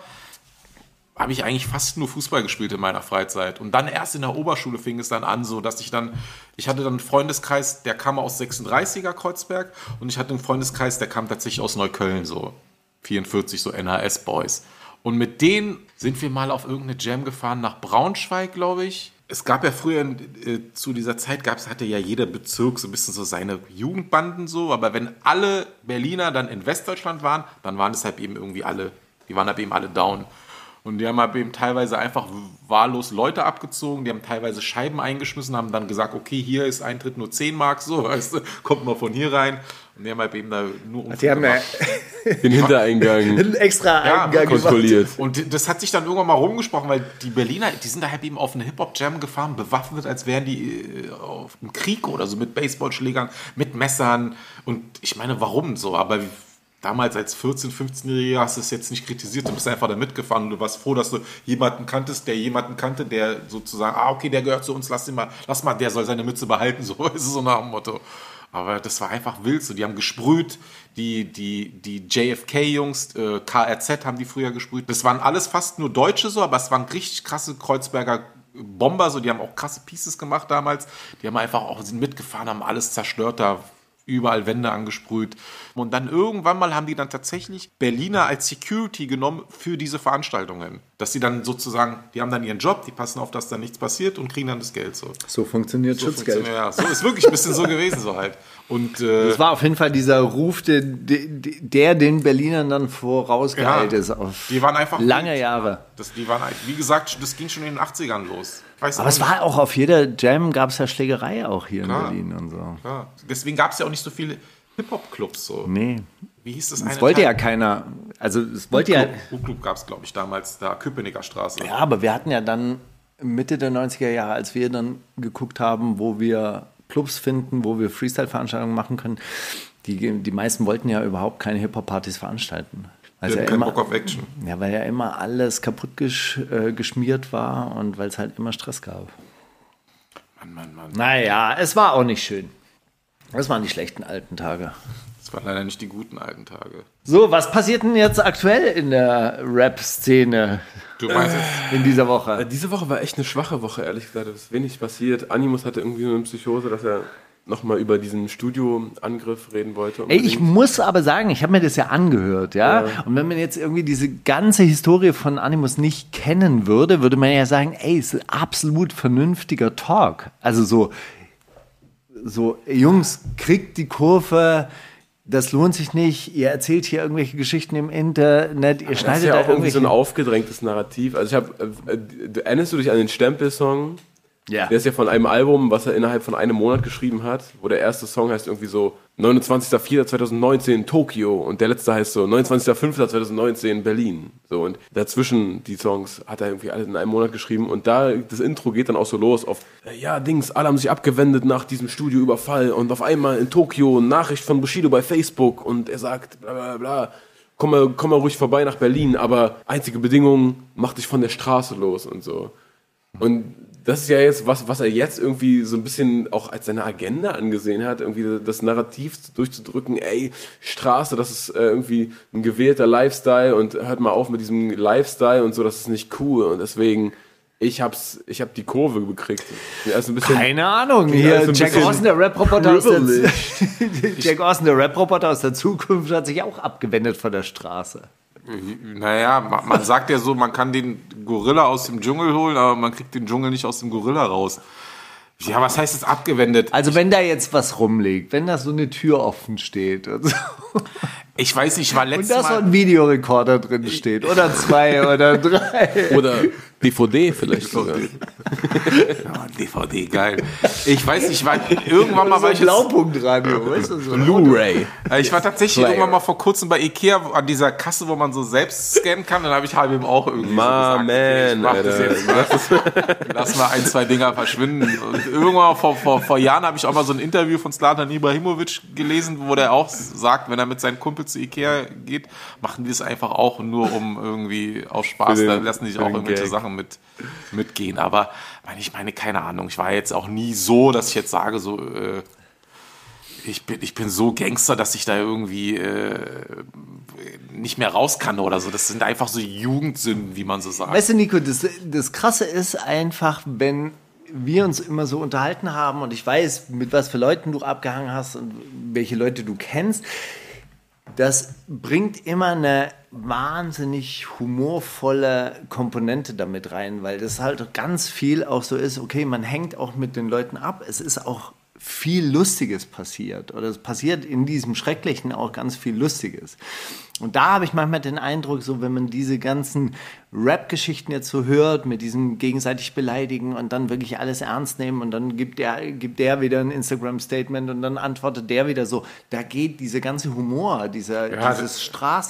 habe ich eigentlich fast nur Fußball gespielt in meiner Freizeit. Und dann erst in der Oberschule fing es dann an, so dass ich dann, ich hatte dann einen Freundeskreis, der kam aus sechsunddreißiger Kreuzberg und ich hatte einen Freundeskreis, der kam tatsächlich aus Neukölln, so vierundvierzig, so N H S-Boys. Und mit denen sind wir mal auf irgendeine Jam gefahren, nach Braunschweig, glaube ich. Es gab ja früher, äh, zu dieser Zeit gab's, hatte ja jeder Bezirk so ein bisschen so seine Jugendbanden so, aber wenn alle Berliner dann in Westdeutschland waren, dann waren es halt eben irgendwie alle, die waren halt eben alle down. Und die haben halt eben teilweise einfach wahllos Leute abgezogen, die haben teilweise Scheiben eingeschmissen, haben dann gesagt, okay, hier ist Eintritt nur zehn Mark, so, weißt du, kommt mal von hier rein. Und die haben halt eben da nur Unfug Die haben ja gemacht. Den Hintereingang einen extra Ja, Eingang kontrolliert. Und das hat sich dann irgendwann mal rumgesprochen, weil die Berliner, die sind da halt eben auf eine Hip-Hop-Jam gefahren, bewaffnet, als wären die äh, auf einem Krieg oder so, mit Baseballschlägern, mit Messern. Und ich meine, warum so? Aber damals als vierzehn-, fünfzehnjähriger hast du es jetzt nicht kritisiert, du bist einfach da mitgefahren und du warst froh, dass du jemanden kanntest, der jemanden kannte, der sozusagen, ah, okay, der gehört zu uns, lass ihn mal, lass mal, der soll seine Mütze behalten, so ist es so nach dem Motto. Aber das war einfach wild, so, die haben gesprüht, die, die, die J F K-Jungs, äh, K R Z haben die früher gesprüht. Das waren alles fast nur Deutsche so, aber es waren richtig krasse Kreuzberger Bomber, so, die haben auch krasse Pieces gemacht damals. Die haben einfach auch, sind mitgefahren, haben alles zerstört, da überall Wände angesprüht. Und dann irgendwann mal haben die dann tatsächlich Berliner als Security genommen für diese Veranstaltungen. Dass sie dann sozusagen, die haben dann ihren Job, die passen auf, dass da nichts passiert und kriegen dann das Geld so. So funktioniert So Schutzgeld. funktioniert- Ja, so ist wirklich ein bisschen so gewesen so halt. Und äh, Das war auf jeden Fall dieser Ruf, der, der den Berlinern dann vorausgeeilt Ja, ist. Auf die waren einfach lange wild. Jahre. das, die waren, wie gesagt, das ging schon in den achtzigern los. Weiß Aber es nicht. war auch auf jeder Jam gab es ja Schlägerei auch hier Klar. in Berlin und so. Ja, deswegen gab es ja auch nicht so viele Hip-Hop-Clubs so. Nee, Wie hieß das das eine? wollte Teil? ja keiner. Also es wollte ja. U-Club gab es, glaube ich, damals, da Köpenicker Straße. Ja, aber wir hatten ja dann Mitte der neunziger Jahre, als wir dann geguckt haben, wo wir Clubs finden, wo wir Freestyle-Veranstaltungen machen können. Die, die meisten wollten ja überhaupt keine Hip-Hop-Partys veranstalten. Die Also hatten ja keinen immer, Bock auf Action. ja, weil ja immer alles kaputt gesch, äh, geschmiert war und weil es halt immer Stress gab. Mann, Mann, Mann. Naja, es war auch nicht schön. Das waren die schlechten alten Tage. Das waren leider nicht die guten alten Tage. So, was passiert denn jetzt aktuell in der Rap-Szene Du meinst jetzt, in dieser Woche? Diese Woche war echt eine schwache Woche, ehrlich gesagt. Es ist wenig passiert. Animus hatte irgendwie so eine Psychose, dass er nochmal über diesen Studioangriff reden wollte. Ey, ich muss aber sagen, ich habe mir das ja angehört, ja? ja. Und wenn man jetzt irgendwie diese ganze Historie von Animus nicht kennen würde, würde man ja sagen, ey, es ist ein absolut vernünftiger Talk. Also so, so, Jungs, kriegt die Kurve, das lohnt sich nicht, ihr erzählt hier irgendwelche Geschichten im Internet, ihr aber schneidet das ist ja da auch irgendwie irgendwelche... so ein aufgedrängtes Narrativ. Also ich habe, äh, erinnerst du dich an den Stempel-Song? Ja. Der ist ja von einem Album, was er innerhalb von einem Monat geschrieben hat, wo der erste Song heißt irgendwie so neunundzwanzigster vierter zweitausendneunzehn Tokio und der letzte heißt so neunundzwanzigster fünfter zweitausendneunzehn Berlin. So, und dazwischen die Songs hat er irgendwie alle in einem Monat geschrieben und da, das Intro geht dann auch so los auf, äh, ja Dings, alle haben sich abgewendet nach diesem Studioüberfall und auf einmal in Tokio eine Nachricht von Bushido bei Facebook und er sagt bla bla bla, komm mal, komm mal ruhig vorbei nach Berlin, aber einzige Bedingung, mach dich von der Straße los und so. Und das ist ja jetzt was, was er jetzt irgendwie so ein bisschen auch als seine Agenda angesehen hat, irgendwie das Narrativ durchzudrücken, ey, Straße, das ist äh, irgendwie ein gewählter Lifestyle und hört mal auf mit diesem Lifestyle und so, das ist nicht cool und deswegen, ich hab's, ich hab die Kurve gekriegt. Also ein bisschen, Keine Ahnung, hier Jack Austin, der Rap-Roboter aus der Jack Austin, der Rap-Roboter aus der Zukunft, hat sich auch abgewendet von der Straße. Naja, man, man sagt ja so, man kann den Gorilla aus dem Dschungel holen, aber man kriegt den Dschungel nicht aus dem Gorilla raus. Ja, was heißt jetzt abgewendet? Also wenn da jetzt was rumliegt, wenn da so eine Tür offen steht und so. Ich weiß nicht, ich war letztes Mal... Und da so ein Videorekorder drin steht. Oder zwei oder drei. Oder D V D vielleicht sogar. Ja, D V D, geil. Ich weiß nicht, ich war irgendwann mal... So ein Blaupunktradio, weißt du? So Blu-ray. Ich war tatsächlich irgendwann mal vor kurzem bei Ikea an dieser Kasse, wo man so selbst scannen kann. Dann habe ich halt eben auch irgendwie Ma, so gesagt, man, okay, ich mach das Alter. jetzt mal. Lass mal ein, zwei Dinger verschwinden. Und irgendwann vor, vor, vor Jahren habe ich auch mal so ein Interview von Zlatan Ibrahimovic gelesen, wo der auch sagt, wenn er mit seinen Kumpel zu Ikea geht, machen die es einfach auch nur um irgendwie auf Spaß, den, da lassen die sich auch irgendwelche Gag. Sachen mit, mitgehen. Aber ich meine, keine Ahnung, ich war jetzt auch nie so, dass ich jetzt sage, so äh, ich bin, ich bin so Gangster, dass ich da irgendwie äh, nicht mehr raus kann oder so. Das sind einfach so Jugendsünden, wie man so sagt. Weißt du, Nico, das, das Krasse ist einfach, wenn wir uns immer so unterhalten haben und ich weiß, mit was für Leuten du abgehangen hast und welche Leute du kennst, das bringt immer eine wahnsinnig humorvolle Komponente damit rein, weil das halt ganz viel auch so ist, okay, man hängt auch mit den Leuten ab, es ist auch viel Lustiges passiert oder es passiert in diesem Schrecklichen auch ganz viel Lustiges. Und da habe ich manchmal den Eindruck, so wenn man diese ganzen Rap-Geschichten jetzt so hört, mit diesem gegenseitig beleidigen und dann wirklich alles ernst nehmen und dann gibt der, gibt der wieder ein Instagram-Statement und dann antwortet der wieder so, da geht dieser ganze Humor, dieser, Ja, dieses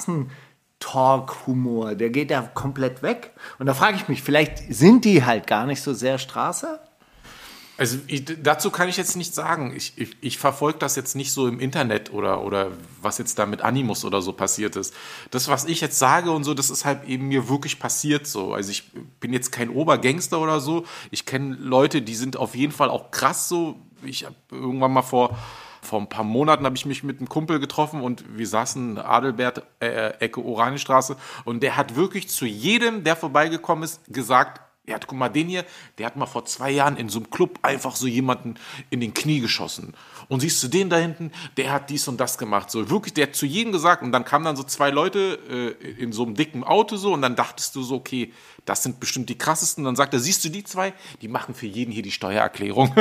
Straßentalk-Humor, der geht da komplett weg. Und da frage ich mich, vielleicht sind die halt gar nicht so sehr Straße? Also ich, dazu kann ich jetzt nichts sagen. Ich, ich, ich verfolge das jetzt nicht so im Internet oder, oder was jetzt da mit Animus oder so passiert ist. Das, was ich jetzt sage und so, das ist halt eben mir wirklich passiert so. Also ich bin jetzt kein Obergangster oder so. Ich kenne Leute, die sind auf jeden Fall auch krass so. Ich habe irgendwann mal vor... Vor ein paar Monaten habe ich mich mit einem Kumpel getroffen und wir saßen Adelbert, äh, Ecke Oranienstraße und der hat wirklich zu jedem, der vorbeigekommen ist, gesagt, ja, guck mal, den hier, der hat mal vor zwei Jahren in so einem Club einfach so jemanden in den Knie geschossen. Und siehst du den da hinten, der hat dies und das gemacht. So wirklich, der hat zu jedem gesagt und dann kamen dann so zwei Leute äh, in so einem dicken Auto so und dann dachtest du so, okay, das sind bestimmt die krassesten. Und dann sagt er, siehst du die zwei? Die machen für jeden hier die Steuererklärung.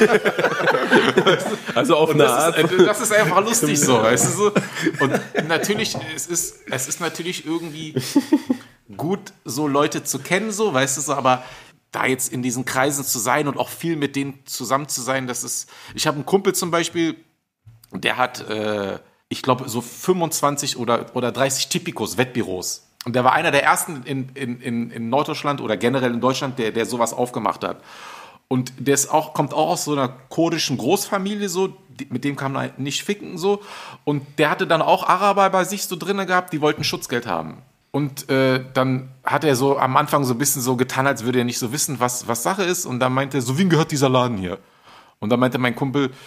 Also auf eine das Art. Ist, das ist einfach lustig so, weißt du so. Und natürlich, es ist, es ist natürlich irgendwie gut, so Leute zu kennen, so, weißt du so, aber da jetzt in diesen Kreisen zu sein und auch viel mit denen zusammen zu sein, das ist, ich habe einen Kumpel zum Beispiel, der hat, äh, ich glaube, so fünfundzwanzig oder, oder dreißig Typicos, Wettbüros. Und der war einer der ersten in, in, in, in Norddeutschland oder generell in Deutschland, der, der sowas aufgemacht hat. Und der ist auch, kommt auch aus so einer kurdischen Großfamilie, so, die, mit dem kann man nicht ficken, so. Und der hatte dann auch Araber bei sich so drin gehabt, die wollten Schutzgeld haben. Und äh, dann hat er so am Anfang so ein bisschen so getan, als würde er nicht so wissen, was, was Sache ist. Und dann meinte er, so, wem gehört dieser Laden hier? Und dann meinte mein Kumpel,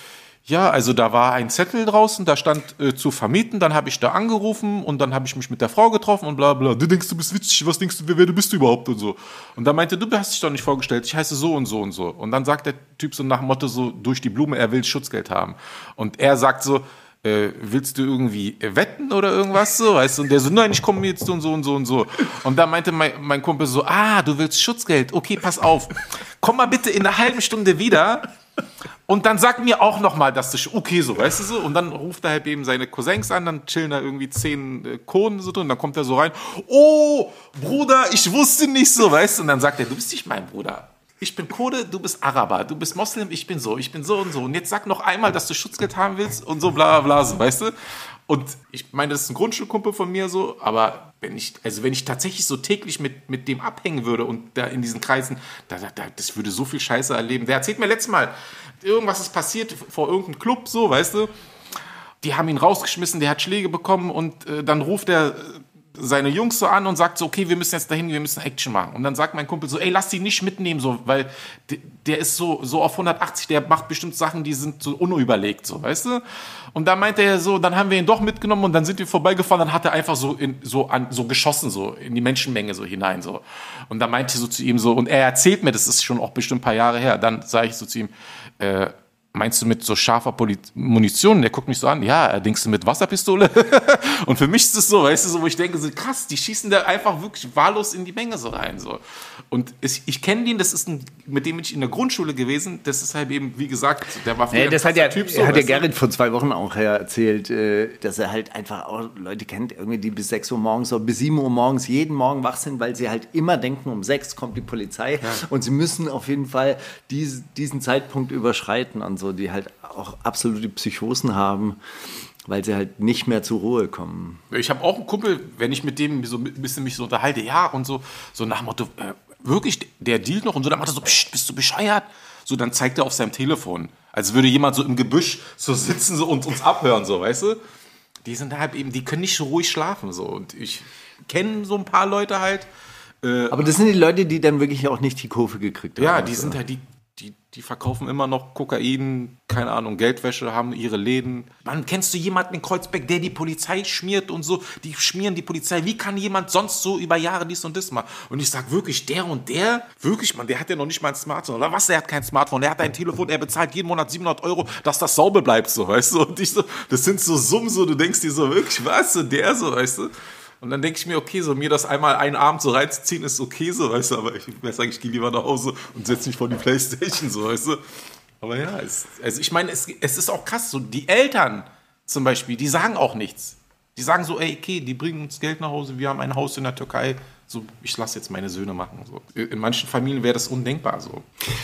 ja, also da war ein Zettel draußen, da stand äh, zu vermieten, dann habe ich da angerufen und dann habe ich mich mit der Frau getroffen und bla bla. Du denkst, du bist witzig, was denkst du, wer, wer du bist du überhaupt und so. Und dann meinte, du hast dich doch nicht vorgestellt, ich heiße so und so und so. Und dann sagt der Typ so nach dem Motto so durch die Blume, er will Schutzgeld haben. Und er sagt so, äh, willst du irgendwie wetten oder irgendwas so, weißt du? Und der so, nein, ich komme jetzt so und so und so und so. Und dann meinte mein, mein Kumpel so, ah, du willst Schutzgeld, okay, pass auf, komm mal bitte in einer halben Stunde wieder. Und dann sag mir auch nochmal, dass das okay so, weißt du so? Und dann ruft er halt eben seine Cousins an, dann chillen da irgendwie zehn äh, Kohlen so drin, dann kommt er so rein, oh, Bruder, ich wusste nicht so, weißt du? Und dann sagt er, du bist nicht mein Bruder. Ich bin Kurde, du bist Araber, du bist Moslem, ich bin so, ich bin so und so. Und jetzt sag noch einmal, dass du Schutzgeld haben willst und so bla bla bla, so, weißt du? Und ich meine, das ist ein Grundschulkumpel von mir so, aber wenn ich, also wenn ich tatsächlich so täglich mit, mit dem abhängen würde und da in diesen Kreisen, da, da, das würde so viel Scheiße erleben. Der erzählt mir letztes Mal, irgendwas ist passiert vor irgendeinem Club, so, weißt du? Die haben ihn rausgeschmissen, der hat Schläge bekommen und äh, dann ruft er seine Jungs so an und sagt so, okay, wir müssen jetzt dahin, wir müssen Action machen. Und dann sagt mein Kumpel so, ey, lass die nicht mitnehmen, so, weil der, der ist so, so auf hundertachtzig, der macht bestimmt Sachen, die sind so unüberlegt, so, weißt du? Und dann meinte er so, dann haben wir ihn doch mitgenommen und dann sind wir vorbeigefahren, dann hat er einfach so in, so an, so geschossen, so in die Menschenmenge so hinein, so. Und dann meinte ich so zu ihm so, und er erzählt mir, das ist schon auch bestimmt ein paar Jahre her, dann sage ich so zu ihm, äh, meinst du mit so scharfer Poli- Munition? Der guckt mich so an, ja, denkst du mit Wasserpistole? Und für mich ist es so, weißt du, so, wo ich denke, so krass, die schießen da einfach wirklich wahllos in die Menge so rein, so. Und es, ich kenne den, das ist ein, mit dem bin ich in der Grundschule gewesen, das ist halt eben, wie gesagt, der war früher Nee, das ein hat ja, Typ so, hat ja weißt du? Gerrit vor zwei Wochen auch erzählt, äh, dass er halt einfach auch Leute kennt, irgendwie die bis sechs Uhr morgens oder bis sieben Uhr morgens jeden Morgen wach sind, weil sie halt immer denken, um sechs kommt die Polizei und sie müssen auf jeden Fall dies, diesen Zeitpunkt überschreiten und so, die halt auch absolute Psychosen haben, weil sie halt nicht mehr zur Ruhe kommen. Ich habe auch einen Kumpel, wenn ich mit dem so ein bisschen mich so unterhalte, ja, und so, so nach dem Motto, äh, wirklich, der dealt noch und so, dann macht er so, pst, bist du bescheuert? So, dann zeigt er auf seinem Telefon, als würde jemand so im Gebüsch so sitzen so und uns abhören, so, weißt du? Die sind halt eben, die können nicht so ruhig schlafen, so. Und ich kenne so ein paar Leute halt. Äh, Aber das sind die Leute, die dann wirklich auch nicht die Kurve gekriegt haben. ja, die also. sind halt die, die, die verkaufen immer noch Kokain, keine Ahnung, Geldwäsche, haben ihre Läden. Mann, kennst du jemanden in Kreuzberg, der die Polizei schmiert und so? Die schmieren die Polizei. Wie kann jemand sonst so über Jahre dies und das machen? Und ich sag wirklich, der und der, wirklich, Mann, der hat ja noch nicht mal ein Smartphone. Oder was, der hat kein Smartphone, der hat ein Telefon, er bezahlt jeden Monat siebenhundert Euro, dass das sauber bleibt, so, weißt du? Und ich so, das sind so Summen, so, du denkst dir so, wirklich, was? Und der so, weißt du? Und dann denke ich mir, okay, so mir das einmal einen Abend so reinzuziehen, ist okay, so, weißt du, aber ich werde sagen, ich gehe lieber nach Hause und setze mich vor die Playstation, so, weißt du. Aber ja, es, also ich meine, es, es ist auch krass, so die Eltern zum Beispiel, die sagen auch nichts. Die sagen so, ey, okay, die bringen uns Geld nach Hause, wir haben ein Haus in der Türkei, so, ich lasse jetzt meine Söhne machen. So. In manchen Familien wäre das undenkbar, so.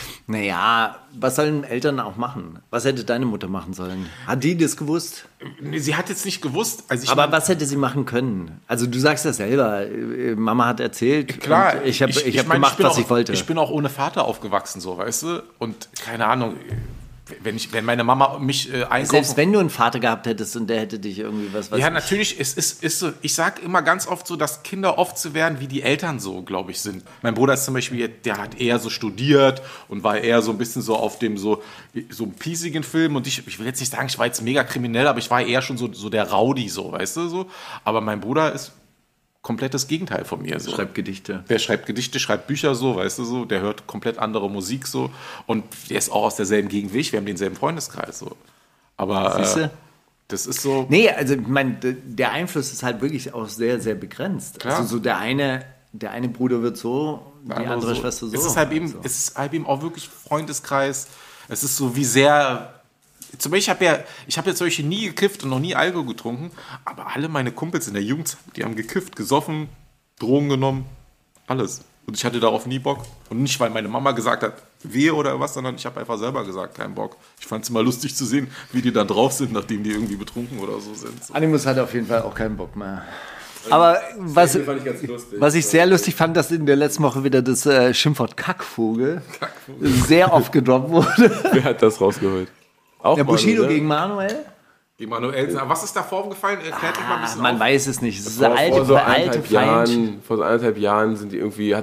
Naja, was sollen Eltern auch machen? Was hätte deine Mutter machen sollen? Hat die das gewusst? Nee, sie hat jetzt nicht gewusst. Also ich Aber mein, was hätte sie machen können? Also du sagst das selber, äh, Mama hat erzählt, klar, und ich habe ich, ich hab mein, gemacht, bin was auch, ich wollte. Ich bin auch ohne Vater aufgewachsen, so, weißt du? Und keine Ahnung, wenn, ich, wenn meine Mama mich äh, einkaufen... Selbst wenn du einen Vater gehabt hättest und der hätte dich irgendwie was... was Ja, ich- natürlich, es ist, ist so, ich sage immer ganz oft so, dass Kinder oft so werden, wie die Eltern so, glaube ich, sind. Mein Bruder ist zum Beispiel, der hat eher so studiert und war eher so ein bisschen so auf dem so, so einem piesigen Film und ich, ich will jetzt nicht sagen, ich war jetzt mega kriminell, aber ich war eher schon so, so der Rowdy, so, weißt du, so. Aber mein Bruder ist komplettes Gegenteil von mir, so. Schreibt Gedichte. Der schreibt Gedichte, schreibt Bücher so, weißt du so, der hört komplett andere Musik so und der ist auch aus derselben Gegend wie ich, wir haben denselben Freundeskreis so. Aber Siehste? äh, das ist so... Nee, also ich meine, der Einfluss ist halt wirklich auch sehr, sehr begrenzt. Klar. Also so der eine, der eine Bruder wird so, die andere andere so. Schwester so. Es ist halt eben, so. es ist halt eben auch wirklich Freundeskreis. Es ist so wie sehr... Zum Beispiel, ich habe ja, ich habe ja solche nie gekifft und noch nie Alkohol getrunken, aber alle meine Kumpels in der Jugend, die haben gekifft, gesoffen, Drogen genommen, alles. Und ich hatte darauf nie Bock. Und nicht, weil meine Mama gesagt hat, wehe oder was, sondern ich habe einfach selber gesagt, keinen Bock. Ich fand es immer lustig zu sehen, wie die dann drauf sind, nachdem die irgendwie betrunken oder so sind. So. Animus hat auf jeden Fall auch keinen Bock mehr. Aber was, fand ich ganz lustig. was ich sehr lustig fand, dass in der letzten Woche wieder das äh, Schimpfwort Kackvogel, Kackvogel. sehr oft gedroppt wurde. Wer hat das rausgeholt? Auch Der Bushido Manu, ne? gegen Manuel? Emanuel, was ist da vorgefallen? Erklärt mich mal ein Ah, bisschen man auf. weiß es nicht. Das ist Vor, eine alte, vor, so alte anderthalb Feind. Jahren, vor so anderthalb Jahren sind die irgendwie, hat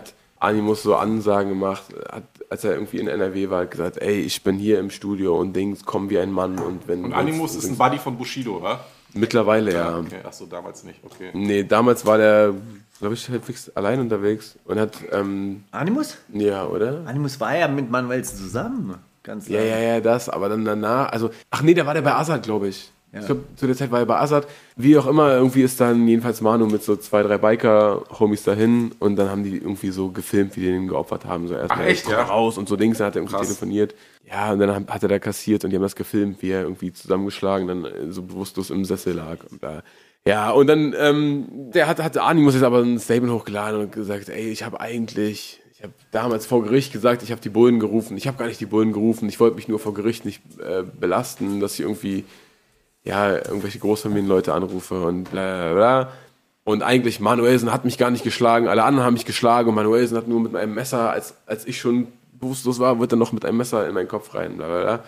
Animus so Ansagen gemacht, hat, als er irgendwie in N R W war, hat gesagt, ey, ich bin hier im Studio und Dings, komm wie ein Mann. Und, wenn, und Animus ist ein Buddy von Bushido, oder? Mittlerweile, ja. ja. Okay. Achso, damals nicht, okay. Nee, damals war der, glaube ich, halbwegs allein unterwegs und hat... Ähm, Animus? Ja, oder? Animus war ja mit Manuelsen zusammen. Ganz ja, ja, ja, das, aber dann danach, also, ach nee, der war der bei Azad, glaube ich. Ja. Ich glaube, zu der Zeit war er bei Azad. Wie auch immer, irgendwie ist dann jedenfalls Manu mit so zwei, drei Biker-Homies dahin und dann haben die irgendwie so gefilmt, wie die den geopfert haben. So erstmal echt, ja? raus und so Dings, dann hat er irgendwie Krass. telefoniert. Ja, und dann hat er da kassiert und die haben das gefilmt, wie er irgendwie zusammengeschlagen, dann so bewusstlos im Sessel lag. Und da, ja, und dann, ähm, der hat, hat Animus jetzt aber ein Statement hochgeladen und gesagt, ey, ich habe eigentlich... Ich habe damals vor Gericht gesagt, ich habe die Bullen gerufen. Ich habe gar nicht die Bullen gerufen. Ich wollte mich nur vor Gericht nicht äh, belasten, dass ich irgendwie ja irgendwelche Großfamilienleute anrufe und bla bla bla. Und eigentlich, Manuelsen hat mich gar nicht geschlagen. Alle anderen haben mich geschlagen und Manuelsen hat nur mit einem Messer, als, als ich schon bewusstlos war, wird er noch mit einem Messer in meinen Kopf rein. Bla bla bla.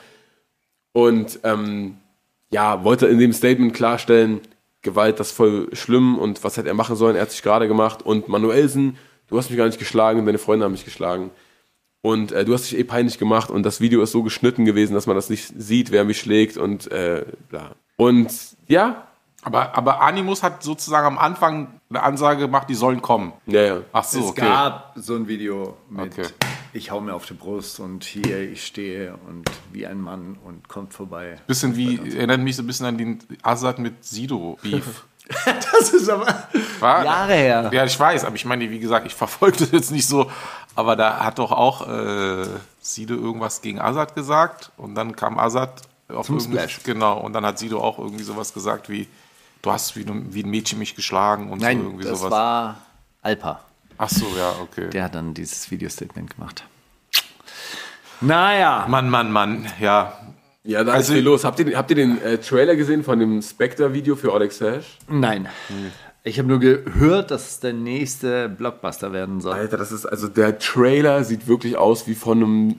Und ähm, ja, wollte in dem Statement klarstellen, Gewalt, das ist voll schlimm und was hätte er machen sollen? Er hat sich gerade gemacht und Manuelsen, du hast mich gar nicht geschlagen, deine Freunde haben mich geschlagen. Und äh, du hast dich eh peinlich gemacht und das Video ist so geschnitten gewesen, dass man das nicht sieht, wer mich schlägt und äh, bla. Und ja. Aber, aber Animus hat sozusagen am Anfang eine Ansage gemacht, die sollen kommen. Ja, ja. Ach so, Es okay. gab so ein Video mit Okay. ich hau mir auf die Brust und hier ich stehe und wie ein Mann und kommt vorbei. Bisschen wie, erinnert mich so ein bisschen an den Azad mit Sido-Beef. Das ist aber War- Jahre her. Ja, ich weiß, aber ich meine, wie gesagt, ich verfolge das jetzt nicht so, aber da hat doch auch äh, Sido irgendwas gegen Azad gesagt und dann kam Azad auf Zum irgendwie- Splash. Genau, und dann hat Sido auch irgendwie sowas gesagt wie, du hast wie, ein- wie ein Mädchen mich geschlagen und Nein, so irgendwie das sowas. war Alpa. Ach so, ja, okay. Der hat dann dieses Video-Statement gemacht. Naja. Mann, Mann, Mann, ja. Ja, da Also- ist viel los. Habt ihr, habt ihr den äh, Trailer gesehen von dem Spectre-Video für Oleg Sash? Nein. Ich habe nur gehört, dass es der nächste Blockbuster werden soll. Alter, das ist, also der Trailer sieht wirklich aus wie von einem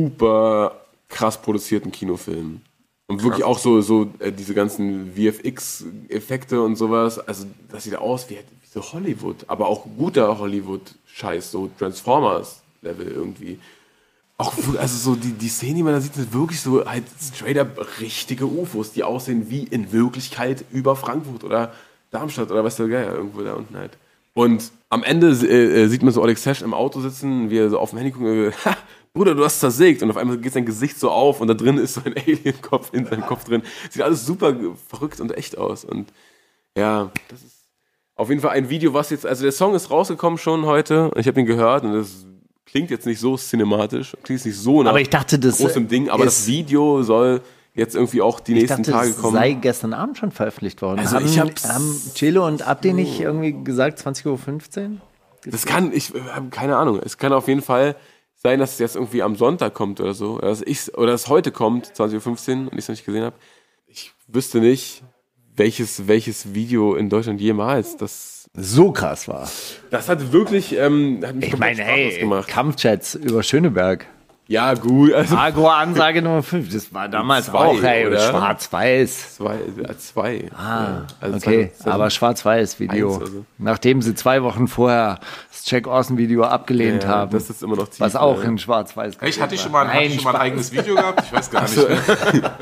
super krass produzierten Kinofilm. Und wirklich auch so, so äh, diese ganzen V F X-Effekte und sowas. Also das sieht aus wie, wie so Hollywood, aber auch guter Hollywood-Scheiß, so Transformers-Level irgendwie. Auch wirklich, also so die, die Szenen, die man da sieht, sind wirklich so halt straight up richtige U F Os, die aussehen wie in Wirklichkeit über Frankfurt oder Darmstadt oder was der Geier, irgendwo da unten halt. Und am Ende äh, sieht man so Oleg Sash im Auto sitzen, wie er so auf dem Handy guckt und ha, Bruder, du hast zersägt. Und auf einmal geht sein Gesicht so auf und da drin ist so ein Alien-Kopf in seinem Kopf drin. Sieht alles super verrückt und echt aus. Und ja, das ist auf jeden Fall ein Video, was jetzt, also der Song ist rausgekommen schon heute. Ich habe ihn gehört und das klingt jetzt nicht so cinematisch, klingt nicht so nach Aber ich dachte, das großem Ding, aber ist- das Video soll jetzt irgendwie auch die Ich nächsten dachte, Tage es kommen. sei gestern Abend schon veröffentlicht worden. Also haben, ich hab's- haben Celo und Abdi nicht irgendwie gesagt zwanzig Uhr fünfzehn? Das kann, ich habe keine Ahnung. Es kann auf jeden Fall sein, dass es jetzt irgendwie am Sonntag kommt oder so. Oder dass, ich, oder dass es heute kommt, zwanzig Uhr fünfzehn, und ich es noch nicht gesehen habe. Ich wüsste nicht, welches, welches Video in Deutschland jemals das. So krass war. Das hat wirklich. Ähm, hat mich Ich komplett meine, sprachlos hey, gemacht. Kampfjets über Schöneberg. Ja, gut. Also Agro-Ansage Nummer fünf. Das war damals Zwei, auch, hey, oder? Schwarz-Weiß. zwei. Äh, zwei. Ah, Ja, also okay, zweitausend- aber Schwarz-Weiß-Video. Eins, also. Nachdem sie zwei Wochen vorher das Jack Austin-Video abgelehnt Ja, haben. das ist immer noch tief, was auch ja. in Schwarz-Weiß Echt, hatte ich war. schon mal, hatte Nein, ich schon mal ein Spaß. eigenes Video gehabt? Ich weiß gar nicht mehr.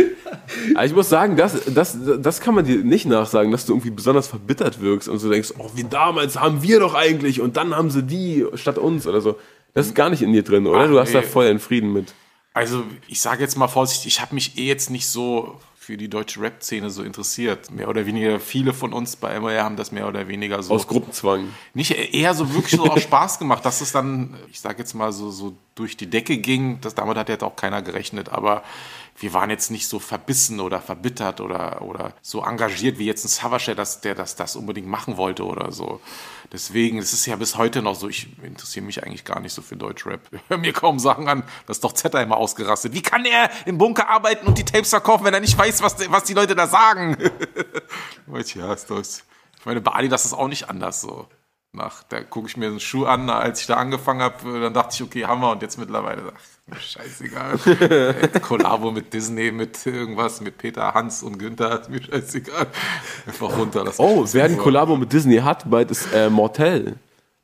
Aber ich muss sagen, das, das, das kann man dir nicht nachsagen, dass du irgendwie besonders verbittert wirkst und so denkst, oh, wie damals haben wir doch eigentlich und dann haben sie die statt uns oder so. Das ist gar nicht in dir drin, oder? Ach, Du hast da nee. voll den Frieden mit. Also, ich sage jetzt mal vorsichtig, ich habe mich eh jetzt nicht so für die deutsche Rap-Szene so interessiert. Mehr oder weniger, viele von uns bei M O R haben das mehr oder weniger so. Aus Gruppenzwang. Nicht eher so wirklich so auch Spaß gemacht, dass es dann, ich sage jetzt mal, so, so durch die Decke ging. Das, damit hat jetzt auch keiner gerechnet, aber wir waren jetzt nicht so verbissen oder verbittert oder, oder so engagiert wie jetzt ein Savage, dass der das, das unbedingt machen wollte oder so. Deswegen, es ist ja bis heute noch so, ich interessiere mich eigentlich gar nicht so für Deutschrap. Ich höre mir kaum Sachen an, das ist doch Zetter immer ausgerastet. Wie kann er im Bunker arbeiten und die Tapes verkaufen, wenn er nicht weiß, was, was die Leute da sagen? Ja, ist doch, ich meine, bei Adidas ist es auch nicht anders so. Nach, da gucke ich mir einen Schuh an, als ich da angefangen habe, dann dachte ich, okay, Hammer, und jetzt mittlerweile, ach, scheißegal. Kollabo mit Disney, mit irgendwas, mit Peter, Hans und Günther, ist mir scheißegal. Einfach runter. Das Oh, wer ein Kollabo mit Disney hat, bald ist äh, Mortel.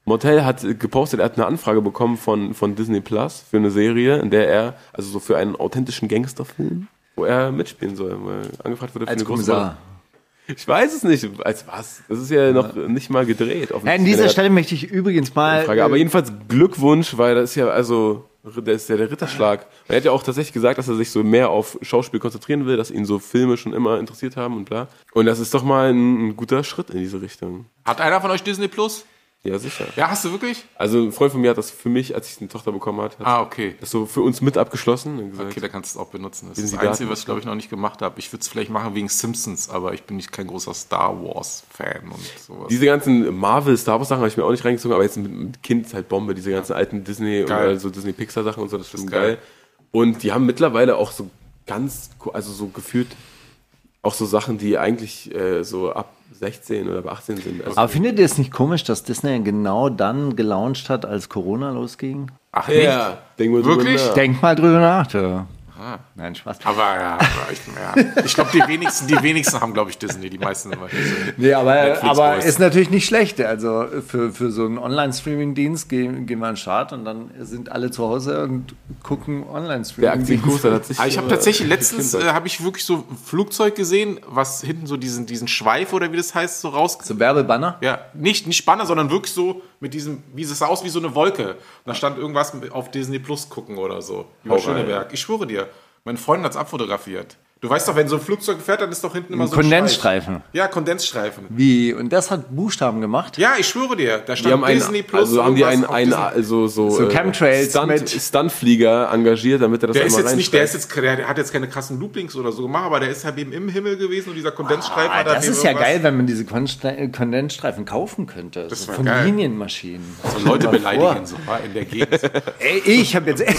Motel hat gepostet, er hat eine Anfrage bekommen von, von Disney Plus für eine Serie, in der er, also so für einen authentischen Gangsterfilm, wo er mitspielen soll, weil angefragt wurde für Als eine große Kommissar. Rolle. Ich weiß es nicht. Als was? Das ist ja noch ja. nicht mal gedreht. Ja, an dieser Stelle möchte ich übrigens mal... Frage. Aber jedenfalls Glückwunsch, weil das ist ja also... Das ist ja der Ritterschlag. Er hat ja auch tatsächlich gesagt, dass er sich so mehr auf Schauspiel konzentrieren will, dass ihn so Filme schon immer interessiert haben und bla. Und das ist doch mal ein, ein guter Schritt in diese Richtung. Hat einer von euch Disney Plus? Ja, sicher. Ja, hast du wirklich? Also ein Freund von mir hat das für mich, als ich eine Tochter bekommen hat, hat ah, okay. das so für uns mit abgeschlossen. Und gesagt, okay, da kannst du es auch benutzen. Das Sind ist das Sie Einzige, Daten? was ich glaube ich noch nicht gemacht habe. Ich würde es vielleicht machen wegen Simpsons, aber ich bin nicht kein großer Star Wars Fan und sowas. Diese ganzen Marvel, Star Wars Sachen habe ich mir auch nicht reingezogen, aber jetzt mit, mit Kind ist halt Bombe, diese ganzen alten Disney Geil. oder so Disney Pixar Sachen und so, das ist schon geil. geil. Und die haben mittlerweile auch so ganz, also so gefühlt auch so Sachen, die eigentlich äh, so ab sechzehn oder ab achtzehn sind. Also Aber findet ihr es nicht komisch, dass Disney genau dann gelauncht hat, als Corona losging? Ach, nicht? ja, denk mal drüber Wirklich? nach. Denk mal drüber nach, du. Ah. Nein, Spaß. Aber ja, aber ich, ja. ich glaube, die wenigsten, die wenigsten haben, glaube ich, Disney. Die meisten sind wahrscheinlich so. Nee, aber, aber Netflix-Boys. ist natürlich nicht schlecht. Also für, für so einen Online-Streaming-Dienst gehen, gehen wir an den Start und dann sind alle zu Hause und gucken Der Online-Streaming-Dienst. Aktienkurs der hat sich. Ah, ich habe äh, tatsächlich letztens bestimmt- äh, habe ich wirklich so ein Flugzeug gesehen, was hinten so diesen, diesen Schweif oder wie das heißt, so raus. So Werbebanner? Ja, nicht, nicht Banner, sondern wirklich so mit diesem, wie es sah aus wie so eine Wolke. Und da stand irgendwas auf Disney Plus gucken oder so. Über Hau Schöneberg. Ich schwöre dir, meine Freundin hat es abfotografiert. Du weißt doch, wenn so ein Flugzeug fährt, dann ist doch hinten immer Ein so ein Kondensstreifen. Schweif. Ja, Kondensstreifen. Wie? Und das hat Buchstaben gemacht? Ja, ich schwöre dir, da Die stand haben einen, Disney Plus. also haben die einen, irgendwas auf einen Disney- also so, So äh, Chemtrails Stunt, mit- Stuntflieger engagiert, damit er das Der ist einmal jetzt nicht, der ist reinsteckt. jetzt, der hat jetzt keine krassen Loopings oder so gemacht, aber der ist halt eben im Himmel gewesen und dieser Kondensstreifen Ah, hat da das eben ist ja irgendwas- geil, wenn man diese Konstre- Kondensstreifen kaufen könnte. Das so wär von geil. Linienmaschinen. So Leute Stell dir mal vor. beleidigen so war in der Gegend. Ey, ich habe jetzt,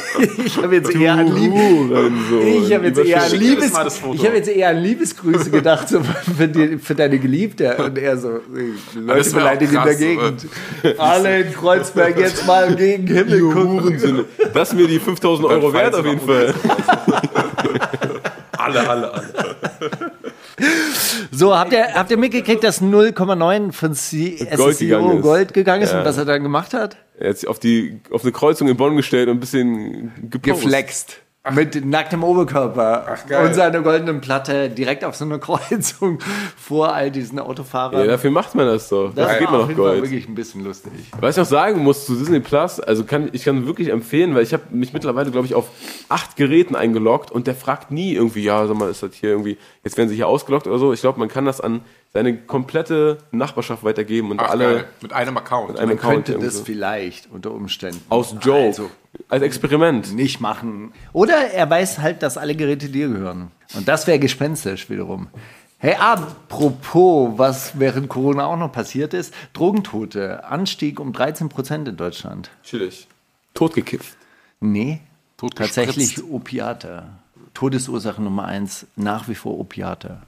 ich habe jetzt eher an Lieb ich habe jetzt eher an Schick mir das Liebes, mal das Foto. ich habe jetzt eher an Liebesgrüße gedacht so für, die, für deine Geliebte und eher so ey, Leute das wär auch beleidigen in der krass, Gegend. Alle in Kreuzberg jetzt mal gegen Himmel gucken. Das ist mir die fünftausend Euro wert auf jeden Fall. alle, alle, alle. So, habt ihr, habt ihr mitgekriegt, dass null Komma neun von C S Gold C gegangen O ist. Gold gegangen ist Ja. und was er dann gemacht hat? Er hat sich auf, die, auf eine Kreuzung in Bonn gestellt und ein bisschen gepost. Geflext. Mit nacktem Oberkörper geil. und seiner goldenen Platte direkt auf so einer Kreuzung vor all diesen Autofahrern. Ja, dafür macht man das doch. das Dafür geht war man auf auf jeden Fall Gold. wirklich ein bisschen lustig. Was ich noch sagen muss zu Disney Plus, also kann, ich kann wirklich empfehlen, weil ich habe mich mittlerweile, glaube ich, auf acht Geräten eingeloggt und der fragt nie irgendwie, ja, sag mal, ist das hier irgendwie, jetzt werden sie hier ausgeloggt oder so. Ich glaube, man kann das an seine komplette Nachbarschaft weitergeben und Ach, alle geil. Mit einem Account. mit einem Man Account könnte irgendwie das so. vielleicht unter Umständen aus Joke, Also, als Experiment. nicht machen. Oder er weiß halt, dass alle Geräte dir gehören. Und das wäre gespenstisch wiederum. Hey, apropos, was während Corona auch noch passiert ist, Drogentote, Anstieg um dreizehn Prozent in Deutschland. Chillig. Totgekifft. Nee, Tot tatsächlich gespritzt. Opiate. Todesursache Nummer eins, nach wie vor Opiate.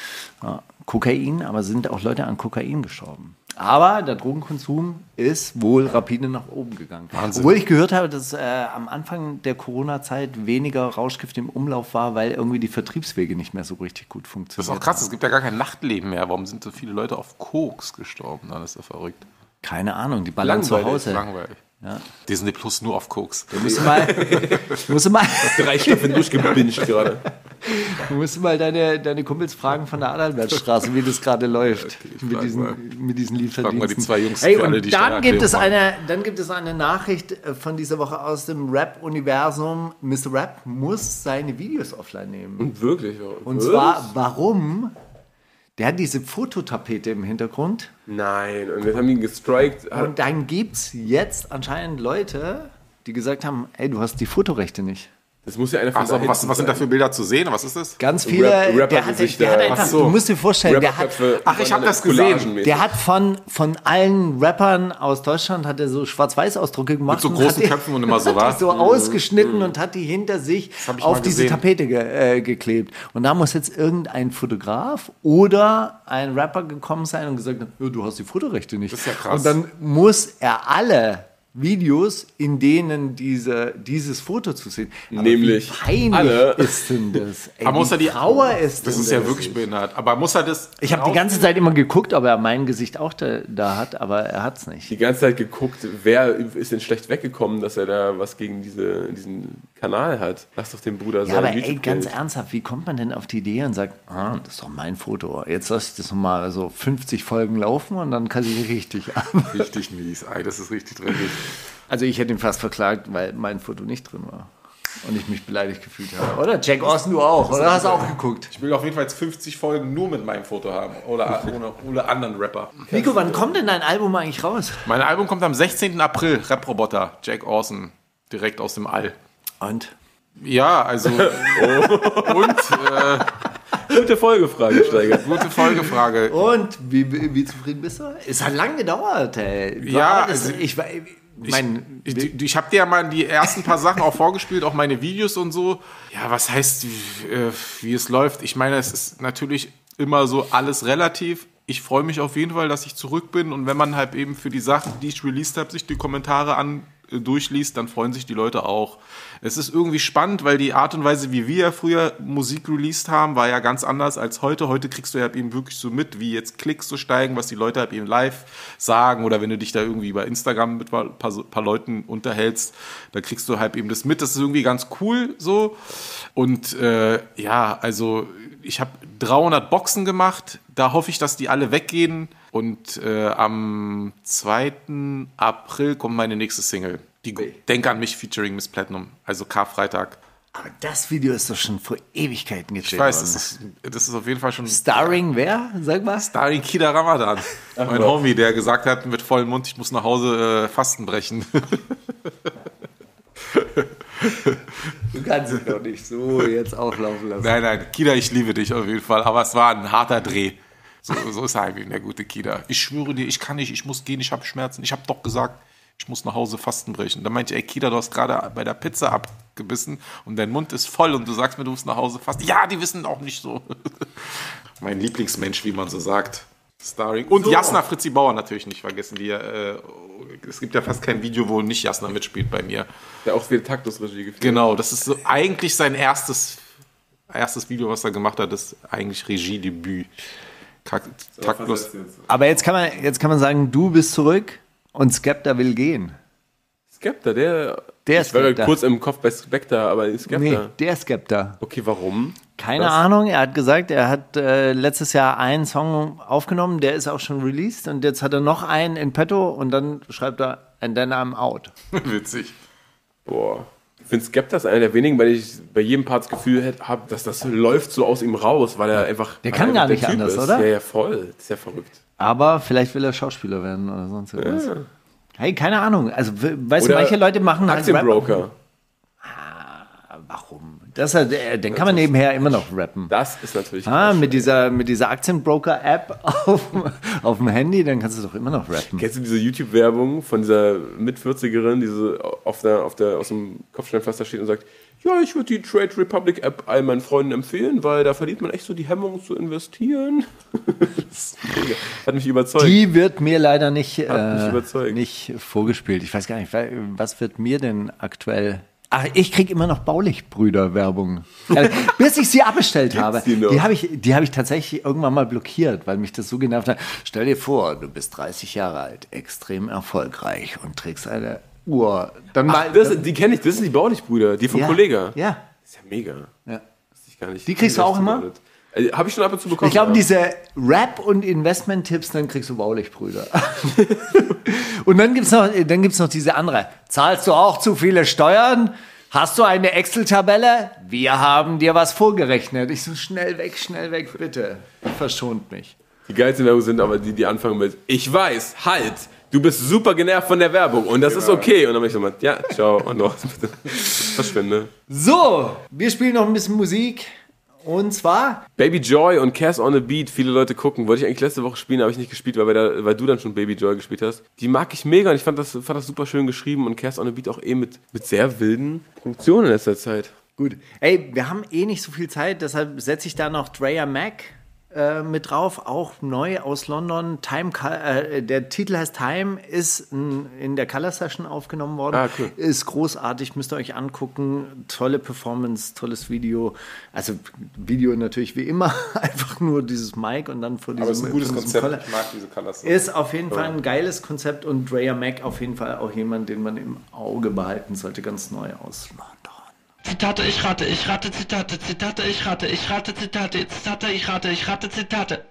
Ja, Kokain, aber sind auch Leute an Kokain gestorben. Aber der Drogenkonsum ist wohl rapide nach oben gegangen. Wahnsinn. Obwohl ich gehört habe, dass äh, am Anfang der Corona-Zeit weniger Rauschgift im Umlauf war, weil irgendwie die Vertriebswege nicht mehr so richtig gut Das funktionieren. ist auch krass, es gibt ja gar kein Nachtleben mehr. Warum sind so viele Leute auf Koks gestorben? Das ist ja verrückt. Keine Ahnung, die ballern zu Langweilig, Hause. Langweilig. Ja. Disney Plus nur auf Koks. Musst du mal, musst du mal, Drei Staffeln durchgebinged gerade. musst du mal deine, deine Kumpels fragen von der Adalbertstraße, wie das gerade läuft mit, frag mal. diesen, mit diesen Lieferdiensten. mal die zwei Jungs, hey, für alle, und die dann gibt, es Steuererklärung eine, dann gibt es eine Nachricht äh, von dieser Woche aus dem Rap-Universum. Mister Rap muss seine Videos offline nehmen. Und wirklich. ja. Und Was? zwar, warum? Der hat diese Fototapete im Hintergrund. Nein, und jetzt haben die ihn gestrikt. Und dann gibt es jetzt anscheinend Leute, die gesagt haben, ey, du hast die Fotorechte nicht. Das muss ja einer von Achso, da was, hinten was sind da sein. für Bilder zu sehen? Was ist das? Ganz viele, Rap- der, hat, Rapper-Gesichter. der hat einfach, Ach so. du musst dir vorstellen, der hat, Rapperköpfe Ach, ich hab das gesehen. collagenmäßig. der hat von, von allen Rappern aus Deutschland hat er so Schwarz-Weiß-Ausdrucke gemacht. Mit so und großen hat die- Köpfen und immer so, hat was? die so ausgeschnitten und hat die hinter sich hab ich auf mal diese gesehen. Tapete ge, äh, geklebt. Und da muss jetzt irgendein Fotograf oder ein Rapper gekommen sein und gesagt haben, "Ja, du hast die Fotorechte nicht. Das ist ja krass. Und dann muss er alle Videos, in denen diese, dieses Foto zu sehen. Aber Nämlich wie peinlich alle. ist denn das? Ey, Aber muss wie er die Trauer ist Das denn ist ja wirklich behindert. Aber muss er das. Ich habe die ganze Zeit immer geguckt, ob er mein Gesicht auch da, da hat, aber er hat es nicht. Die ganze Zeit geguckt, wer ist denn schlecht weggekommen, dass er da was gegen diese, diesen Kanal hat. Lass doch den Bruder Ja, aber sein. ey, ganz ernsthaft, wie kommt man denn auf die Idee und sagt, ah, das ist doch mein Foto. Jetzt lasse ich das nochmal so fünfzig Folgen laufen und dann kassiere ich richtig ab. Richtig mies. Ey, das ist richtig dreckig. Also ich hätte ihn fast verklagt, weil mein Foto nicht drin war. Und ich mich beleidigt gefühlt habe. Oder? Jack Austin, du auch. Oder hast du auch geguckt? Ich will auf jeden Fall jetzt fünfzig Folgen nur mit meinem Foto haben. Oder ohne, ohne anderen Rapper. Nico, wann kommt denn dein Album eigentlich raus? Mein Album kommt am sechzehnten April. Rap-Roboter. Jack Austin. Direkt aus dem All. Und? Ja, also. Oh. Und. Äh, Gute Folgefrage, Steiger. gute Folgefrage. Und wie, wie, wie zufrieden bist du? Es hat lange gedauert, ey. Ja, das, also- ich, ich, mein, Ich, ich, ich habe dir ja mal die ersten paar Sachen auch vorgespielt, auch meine Videos und so. Ja, was heißt, wie, äh, wie es läuft? Ich meine, es ist natürlich immer so alles relativ. Ich freue mich auf jeden Fall, dass ich zurück bin. Und wenn man halt eben für die Sachen, die ich released habe, sich die Kommentare an äh, durchliest, dann freuen sich die Leute auch. Es ist irgendwie spannend, weil die Art und Weise, wie wir früher Musik released haben, war ja ganz anders als heute. Heute kriegst du ja eben wirklich so mit, wie jetzt Klicks so steigen, was die Leute halt eben live sagen. Oder wenn du dich da irgendwie bei Instagram mit ein paar, paar Leuten unterhältst, da kriegst du halt eben das mit. Das ist irgendwie ganz cool so. Und äh, ja, also ich habe dreihundert Boxen gemacht. Da hoffe ich, dass die alle weggehen. Und äh, am zweiten April kommt meine nächste Single. Die Denk an mich featuring Miss Platinum. Also Karfreitag. aber das Video ist doch schon vor Ewigkeiten gedreht Ich weiß, worden. das ist, das ist auf jeden Fall schon Starring wer? Sag mal. Starring Kida Ramadan. Mein was. Homie, der gesagt hat mit vollem Mund, ich muss nach Hause äh, Fasten brechen. Du kannst es doch nicht so jetzt auflaufen lassen. Nein, nein, Kida, ich liebe dich auf jeden Fall. Aber es war ein harter Dreh. So, so ist er einfach der gute Kida. Ich schwöre dir, ich kann nicht, ich muss gehen, ich habe Schmerzen. Ich habe doch gesagt, ich muss nach Hause Fasten brechen. Dann meinte ich, ey Kida, du hast gerade bei der Pizza abgebissen und dein Mund ist voll und du sagst mir, du musst nach Hause fasten. Ja, die wissen auch nicht so. Mein Lieblingsmensch, wie man so sagt. Starring. Und So. Jasna Fritzi Bauer natürlich nicht vergessen. Die, äh, es gibt ja fast kein Video, wo nicht Jasna mitspielt bei mir. Der auch viel Taktusregie geführt. Genau, das ist so eigentlich sein erstes, erstes Video, was er gemacht hat, ist eigentlich Regiedebüt. Kak- Taktlos. Aber jetzt kann man, jetzt kann man sagen, du bist zurück und Skepta will gehen. Skepta, der. Der ich war Skepta. kurz im Kopf bei Skepta, aber Skepta. Nee, der Skepta. Okay, warum? Keine Das- Ahnung, er hat gesagt, er hat äh, letztes Jahr einen Song aufgenommen, der ist auch schon released und jetzt hat er noch einen in petto und dann schreibt er, and then I'm out. Witzig. Boah. Ich finde Skepta ist einer der wenigen, weil ich bei jedem Part das Gefühl habe, dass das läuft so aus ihm raus, weil er einfach. Der weil kann er gar der nicht Typ anders, ist. oder? Ja, ja, voll. Das ist ja verrückt. Aber vielleicht will er Schauspieler werden oder sonst irgendwas. Ja. Hey, keine Ahnung. Also, we- weißt du, Oder manche Leute machen halt Rap. Aktienbroker. Warum? Das hat, äh, den kann man nebenher immer noch rappen. Das ist natürlich. Ah, mit dieser, mit dieser Aktienbroker-App auf, auf dem Handy, dann kannst du doch immer noch rappen. Kennst du diese YouTube-Werbung von dieser Mit-vierzigerin, die so auf der, auf der, aus dem Kopfsteinpflaster steht und sagt, ja, ich würde die Trade Republic App all meinen Freunden empfehlen, weil da verliert man echt so die Hemmung zu investieren. Das ist mega. Hat mich überzeugt. Die wird mir leider nicht, mich äh, überzeugt. nicht vorgespielt. Ich weiß gar nicht, was wird mir denn aktuell... Ach, ich kriege immer noch Baulichtbrüder-Werbung. Also, bis ich sie abbestellt habe. die noch? Die habe ich, die habe ich tatsächlich irgendwann mal blockiert, weil mich das so genervt hat. Stell dir vor, du bist dreißig Jahre alt, extrem erfolgreich und trägst eine Uhr. Dann mal, Ach, das, die kenne ich, das sind die Baulichtbrüder, die vom ja, Kollega. Ja. Das ist ja mega. ja. Wusste ich gar nicht. Die kriegst du auch immer? Also, habe ich schon ab und zu bekommen. Ich glaube, ja. diese Rap- und Investment-Tipps, dann kriegst du Baulichtbrüder. Und dann gibt's noch, dann gibt's noch diese andere. Zahlst du auch zu viele Steuern? Hast du eine Excel-Tabelle? Wir haben dir was vorgerechnet. Ich so, schnell weg, schnell weg, bitte. Verschont mich. Die geilsten Werbung sind aber die, die anfangen mit, ich weiß, halt, du bist super genervt von der Werbung und das ist okay. Und dann bin ich so mal, ja, ciao, und los, bitte. Verschwinde. So, wir spielen noch ein bisschen Musik. Und zwar, Baby Joy und Cass on the Beat, viele Leute gucken. Wollte ich eigentlich letzte Woche spielen, habe ich nicht gespielt, weil, wir da, weil du dann schon Baby Joy gespielt hast. Die mag ich mega und ich fand das, fand das super schön geschrieben und Cass on the Beat auch eh mit, mit sehr wilden Funktionen in letzter Zeit. gut, ey, wir haben eh nicht so viel Zeit, deshalb setze ich da noch Drea Mac äh, mit drauf, auch neu aus London. Time, äh, der Titel heißt Time, ist n, in der Color Session aufgenommen worden. Ah, cool. Ist großartig, müsst ihr euch angucken. Tolle Performance, tolles Video. Also Video natürlich wie immer, einfach nur dieses Mic und dann vor diesem... Aber es ist ein gutes von diesem Konzept. Color. Ich mag diese Colors. Ist auf jeden Fall ein geiles Konzept und Drea Mack auf jeden Fall auch jemand, den man im Auge behalten sollte, ganz neu aus London. Zitate, ich rate, ich rate, Zitate, Zitate, ich rate, ich rate, Zitate, Zitate, ich rate, ich rate, Zitate.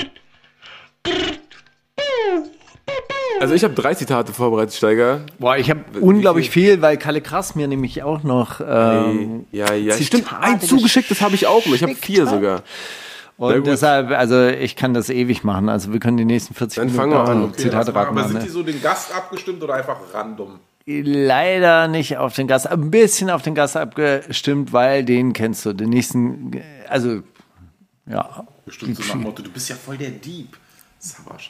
Also ich habe drei Zitate vorbereitet, Steiger. Boah, ich habe unglaublich viel, weil Kalle Krass mir nämlich auch noch ähm, Ja, ja, Zitate stimmt. Ein zugeschicktes habe ich auch. Ich habe vier sogar. Na und gut. deshalb, also ich kann das ewig machen. Also wir können die nächsten vierzig Dann Minuten fangen wir an. auch Zitate raten. Aber sind machen, die so den Gast abgestimmt oder einfach random? Leider nicht auf den Gast, ein bisschen auf den Gast abgestimmt, weil den kennst du. Den nächsten, also, ja. Bestimmt so nach dem Motto, du bist ja voll der Dieb. Savage.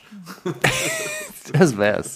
Das wär's.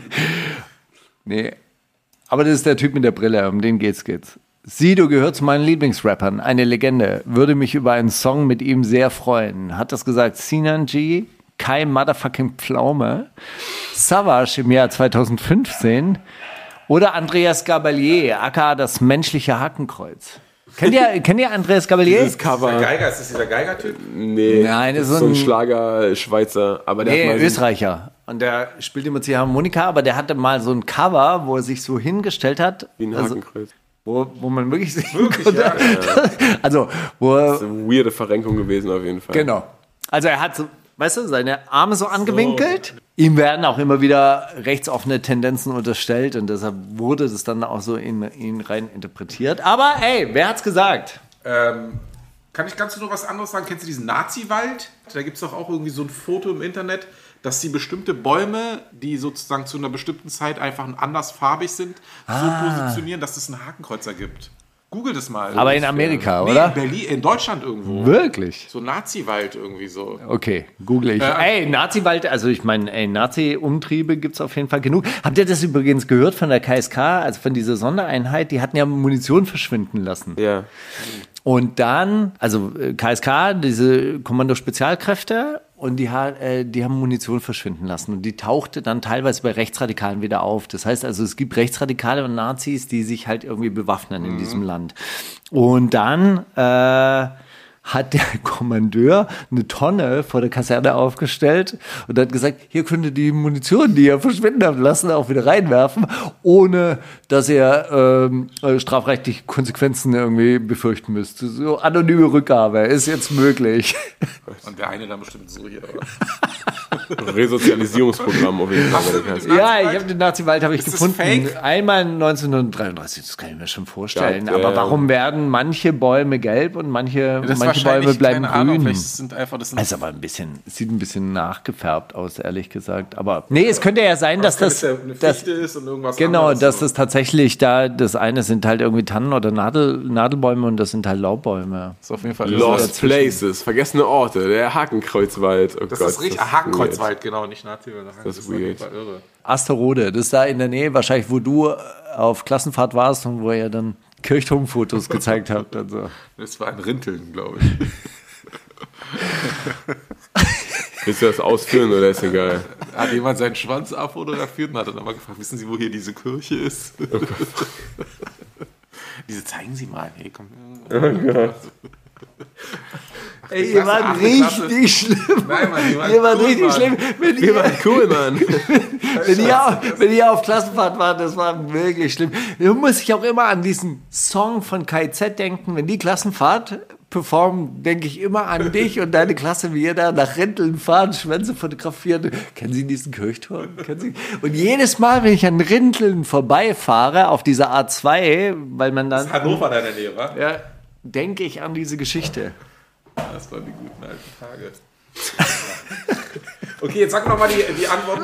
Nee. Aber das ist der Typ mit der Brille, um den geht's, geht's. Sido gehört zu meinen Lieblingsrappern, eine Legende. Würde mich über einen Song mit ihm sehr freuen. Hat das gesagt Sinan G, Kai Motherfucking Pflaume, Savage im Jahr zweitausendfünfzehn oder Andreas Gabalier, aka das menschliche Hakenkreuz. Kennt ihr, kennt ihr Andreas Gabalier? Dieses Cover. Der Geiger, ist das dieser Geiger-Typ? Nee, Nein, das das ist ist so ein ein- Schlager-Schweizer. Aber der Nee, hat mal so- Österreicher. Und der spielt immer Ziehharmonika, aber der hatte mal so ein Cover, wo er sich so hingestellt hat. wie ein also, Hakenkreuz. wo, wo man wirklich sehen Wirklich, konnte. ja, Also, wo er, Das ist eine weirde Verrenkung gewesen auf jeden Fall. genau. Also er hat so, weißt du, seine Arme so angewinkelt. Ihm werden auch immer wieder rechtsoffene Tendenzen unterstellt und deshalb wurde das dann auch so in ihn rein interpretiert. Aber ey, wer hat's gesagt? Ähm, kann ich ganz nur was anderes sagen? Kennst du diesen Nazi-Wald? Da gibt es doch auch irgendwie so ein Foto im Internet, dass die bestimmte Bäume, die sozusagen zu einer bestimmten Zeit einfach andersfarbig sind, so positionieren, dass es ein Hakenkreuz ergibt. Google das mal. Aber in Amerika, Nee, oder? in Berlin, in Deutschland irgendwo. Wirklich? So Nazi-Wald irgendwie so. Okay, google ich. Äh, ey, Nazi-Wald, also ich meine, ey, Nazi-Umtriebe gibt es auf jeden Fall genug. Habt ihr das übrigens gehört von der K S K, also von dieser Sondereinheit? Die hatten ja Munition verschwinden lassen. Ja. Und dann, also äh, K S K, diese Kommando-Spezialkräfte, und die, ha- äh, die haben Munition verschwinden lassen. Und die tauchte dann teilweise bei Rechtsradikalen wieder auf. Das heißt also, es gibt Rechtsradikale und Nazis, die sich halt irgendwie bewaffnen in diesem Land. Und dann äh, hat der Kommandeur eine Tonne vor der Kaserne aufgestellt und hat gesagt, hier könnt ihr die Munition, die ihr verschwinden habt lassen, auch wieder reinwerfen, ohne dass ihr ähm, äh, strafrechtliche Konsequenzen irgendwie befürchten müsst. So anonyme Rückgabe ist jetzt möglich. Und der eine dann bestimmt so hier. Oder? Resozialisierungsprogramm auf jeden Fall. Hast du bei der mit K S dem K. Ja, ich habe den Nazi-Wald habe ich Ist das gefunden. fake? Einmal neunzehnhundertdreiunddreißig, das kann ich mir schon vorstellen. Ja, Aber ja. warum werden manche Bäume gelb und manche, Das ist manche wahrscheinlich, Bäume bleiben keine Ahnung, grün? vielleicht sind einfach, das sind Also aber ein bisschen, sieht ein bisschen nachgefärbt aus, ehrlich gesagt. Aber nee, es könnte ja sein, dass das, das eine das Fichte ist und irgendwas genau, anderes. dass das tatsächlich da, das eine sind halt irgendwie Tannen oder Nadel, Nadelbäume und das sind halt Laubbäume. ist auf jeden Fall Lost Places, vergessene Orte, der Hakenkreuzwald. Oh Das Gott, ist richtig. das Ah, Hakenkreuzwald, genau, nicht Nazi. Das ist auf jeden weird. Fall irre. Asterode, das ist da in der Nähe, wahrscheinlich, wo du auf Klassenfahrt warst und wo ihr dann Kirchturmfotos gezeigt habt. Und so. Das war ein Rinteln, glaube ich. Willst du das ausführen oder ist egal? Hat jemand seinen Schwanz abfotografiert und hat dann aber gefragt, wissen Sie, wo hier diese Kirche ist? Diese zeigen Sie mal. Hey, komm. Ey, ihr wart achte Klasse. richtig schlimm. Nein, Mann, die waren Ihr wart cool, richtig Mann. schlimm. Wenn Wir ihr, waren cool, Mann. wenn, ihr auf, wenn ihr auf Klassenfahrt wart, das war wirklich schlimm. Da muss ich auch immer an diesen Song von K I Z denken. Wenn die Klassenfahrt performen, denke ich immer an dich und deine Klasse, wie ihr da nach Rinteln fahren, Schwänze fotografieren. Kennen Sie diesen Kirchturm? Kennen Sie? Und jedes Mal, wenn ich an Rinteln vorbeifahre, auf dieser A zwei, weil man dann, Hannover da in der Nähe, wa? ja, denke ich an diese Geschichte. Das waren die guten alten Tage. Okay, jetzt sag noch mal die, die Antworten.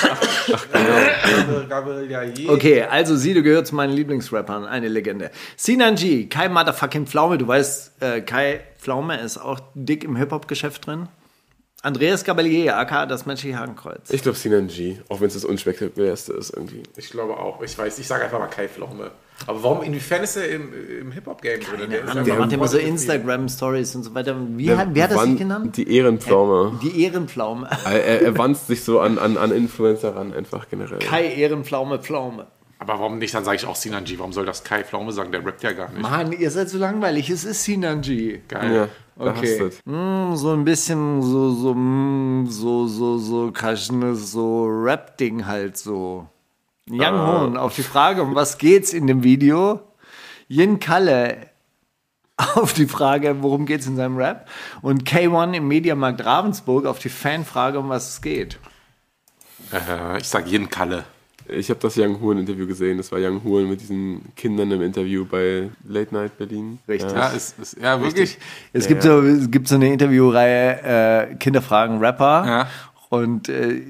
Ach, Okay, also Sido gehört zu meinen Lieblingsrappern, eine Legende. Sinan G, Kai Motherfucking Pflaume, du weißt, äh, Kai Pflaume ist auch dick im Hip-Hop-Geschäft drin. Andreas Gabalier, aka das menschliche Hakenkreuz. Ich glaube Sinan G, auch wenn es das unspektakulärste ist irgendwie. Ich glaube auch. Ich weiß, ich sage einfach mal Kai Pflaume. Aber warum, inwiefern ist er im, im Hip-Hop-Game drin? Der, Der, der macht immer so Instagram-Stories und so weiter. Wie, Der hat, wer hat das Wan- sich genannt? Die Ehrenpflaume. Die Ehrenpflaume. Er, er, er wanzt sich so an, an, an Influencer ran, einfach generell. Kai Ehrenpflaume, Pflaume. Aber warum nicht? Dann sage ich auch Sinan G. Warum soll das Kai Pflaume sagen? Der rappt ja gar nicht. Mann, ihr seid so langweilig. Es ist Sinan G. Geil. Ja, da Okay. hast du's. Mm, so ein bisschen so, so, mm, so, so, so, so, so Rap-Ding halt so. Young Hoon, auf die Frage, um was geht's in dem Video? Yin Kalle auf die Frage, worum geht's in seinem Rap? Und K eins im Mediamarkt Ravensburg auf die Fanfrage, um was es geht. Äh, ich sage Yin Kalle. Ich habe das Young Huren-Interview gesehen. Das war Young Huren mit diesen Kindern im Interview bei Late Night Berlin. Richtig. Ja, ist, ist, ja wirklich. Es gibt, so, es gibt so eine Interviewreihe, äh, Kinderfragen Rapper. Ja. Und äh,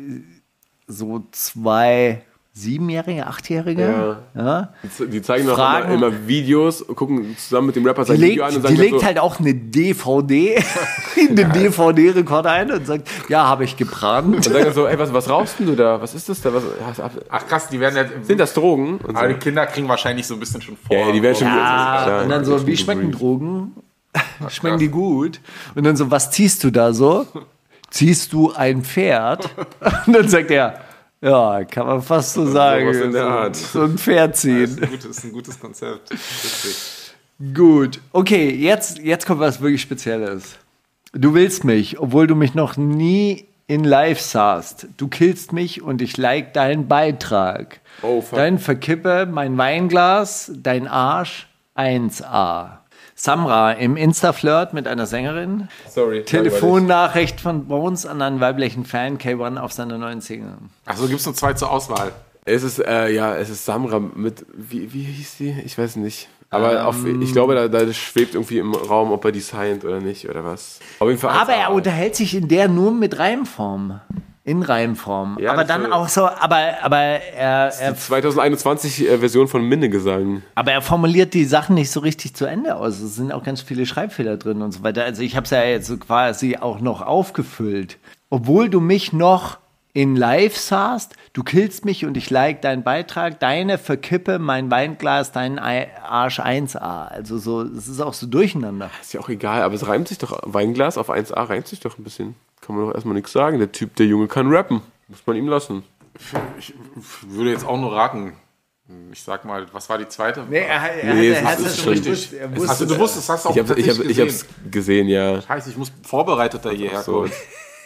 so zwei Siebenjährige, Achtjährige. Ja. Ja. Die, die zeigen auch Fragen. immer, immer Videos, gucken zusammen mit dem Rapper Die sein Video an legt, und die sagen legt so, halt auch eine D V D in den D V D-Rekorder ein und sagt, ja, habe ich gebrannt. und sagen so, ey, was, was rauchst denn du da? Was ist das da? Was, hast- Ach krass, die werden ja. sind das Drogen? Und Aber so. die Kinder kriegen wahrscheinlich so ein bisschen schon vor. Ja, ja, die werden schon Ja, klar, und dann so, schon wie schmecken gebrieft. Drogen? Schmecken die gut? Und dann so, was ziehst du da so? Ziehst du ein Pferd? Und dann sagt er, ja, kann man fast so sagen. Sowas in der so, Art. so ein Pferd Das ziehen. ist ein gutes, ist ein gutes Konzept. Witzig. Gut, okay, jetzt, jetzt kommt was wirklich Spezielles. Du willst mich, obwohl du mich noch nie in live sahst. Du killst mich und ich like deinen Beitrag. Oh, fuck. Dein Verkippe, mein Weinglas, dein Arsch, eins a. Samra im Insta-Flirt mit einer Sängerin. Sorry. Telefonnachricht von Bones an einen weiblichen Fan, K eins auf seiner neuen Single. Achso, gibt es nur zwei zur Auswahl. Es ist, äh, ja, es ist Samra mit, wie, wie hieß die? Ich weiß nicht. Aber Ähm. auf, ich glaube, da, da schwebt irgendwie im Raum, ob er die signed oder nicht oder was. Auf jeden Fall. Aber er eins A. unterhält sich in der nur mit Reimform. In Reimform. Ja, aber das dann soll- auch so, aber, aber er, er Die zwanzig einundzwanzig äh, Version von Minnegesang. Aber er formuliert die Sachen nicht so richtig zu Ende aus. Es sind auch ganz viele Schreibfehler drin und so weiter. Also ich habe es ja jetzt so quasi auch noch aufgefüllt. Obwohl du mich noch in live sahst, du killst mich und ich like deinen Beitrag, deine Verkippe, mein Weinglas, dein Ei- Arsch eins a. Also so, es ist auch so durcheinander. Ist ja auch egal, aber es reimt sich doch. Weinglas auf eins A reimt sich doch ein bisschen. Kann man doch erstmal nichts sagen. Der Typ, der Junge kann rappen. Muss man ihm lassen. Ich würde jetzt auch nur raten. Ich sag mal, was war die zweite? Nee, er, er, Nee, er, es hat ist es schon schon richtig. gewusst. Er Hast wusste du, du wusstest, hast du auch Ich, hab, ich, hab, tatsächlich ich hab's gesehen, ja. Scheiße, ich muss vorbereiteter hierher So. kommen.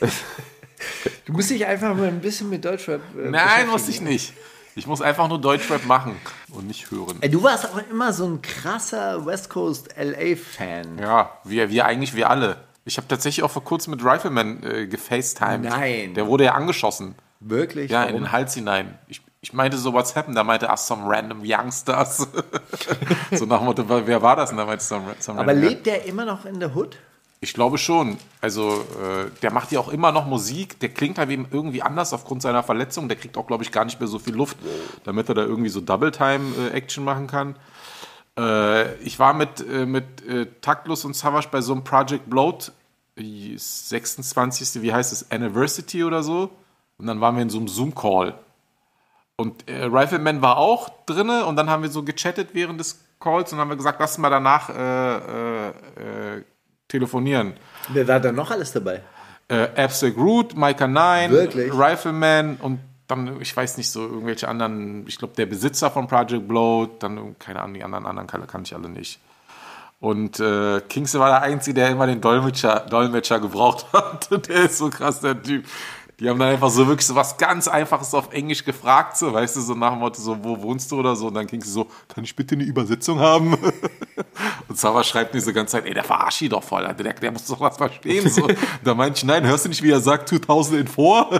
Du musst dich einfach mal ein bisschen mit Deutschrap äh, Nein, muss ich nicht. Ich muss einfach nur Deutschrap machen und nicht hören. Ey, du warst auch immer so ein krasser West Coast L A-Fan. Ja, wir, wir eigentlich, wir alle. Ich habe tatsächlich auch vor kurzem mit Rifleman äh, gefacetimed. Nein. Der wurde ja angeschossen. Wirklich? Ja, in Warum? den Hals hinein. Ich, ich meinte so, what's happened? Da meinte, ah, some random youngsters. So nach dem Motto, wer war das? Und da meinte some, some Aber random lebt der immer noch in der Hood? Ich glaube schon. Also, äh, der macht ja auch immer noch Musik. Der klingt halt eben irgendwie anders aufgrund seiner Verletzung. Der kriegt auch, glaube ich, gar nicht mehr so viel Luft, damit er da irgendwie so Double-Time-Action machen kann. Äh, ich war mit, äh, mit äh, Taktlos und Savage bei so einem Project Bloat, sechsundzwanzigste wie heißt es, Anniversary oder so. Und dann waren wir in so einem Zoom-Call. Und äh, Rifleman war auch drinne und dann haben wir so gechattet während des Calls und haben wir gesagt, lass mal danach äh, äh, äh, telefonieren. Wer war da noch alles dabei? Äh, Absolute Root, Micah Nine, Wirklich? Rifleman und dann, ich weiß nicht, so irgendwelche anderen, ich glaube, der Besitzer von Project Bloat, dann, keine Ahnung, die anderen, anderen kann, kann ich alle nicht. Und äh, Kingsley war der Einzige, der immer den Dolmetscher, Dolmetscher gebraucht hat. Und der ist so krass, der Typ. Die haben dann einfach so wirklich so was ganz Einfaches auf Englisch gefragt, so, weißt du, so nach dem Motto, so, wo wohnst du oder so? Und dann ging sie so, kann ich bitte eine Übersetzung haben? Und Sava schreibt mir so die ganze Zeit, ey, der verarscht die doch voll, Alter, der, der muss doch was verstehen. So. Da meinte ich, nein, hörst du nicht, wie er sagt, zweitausendvier?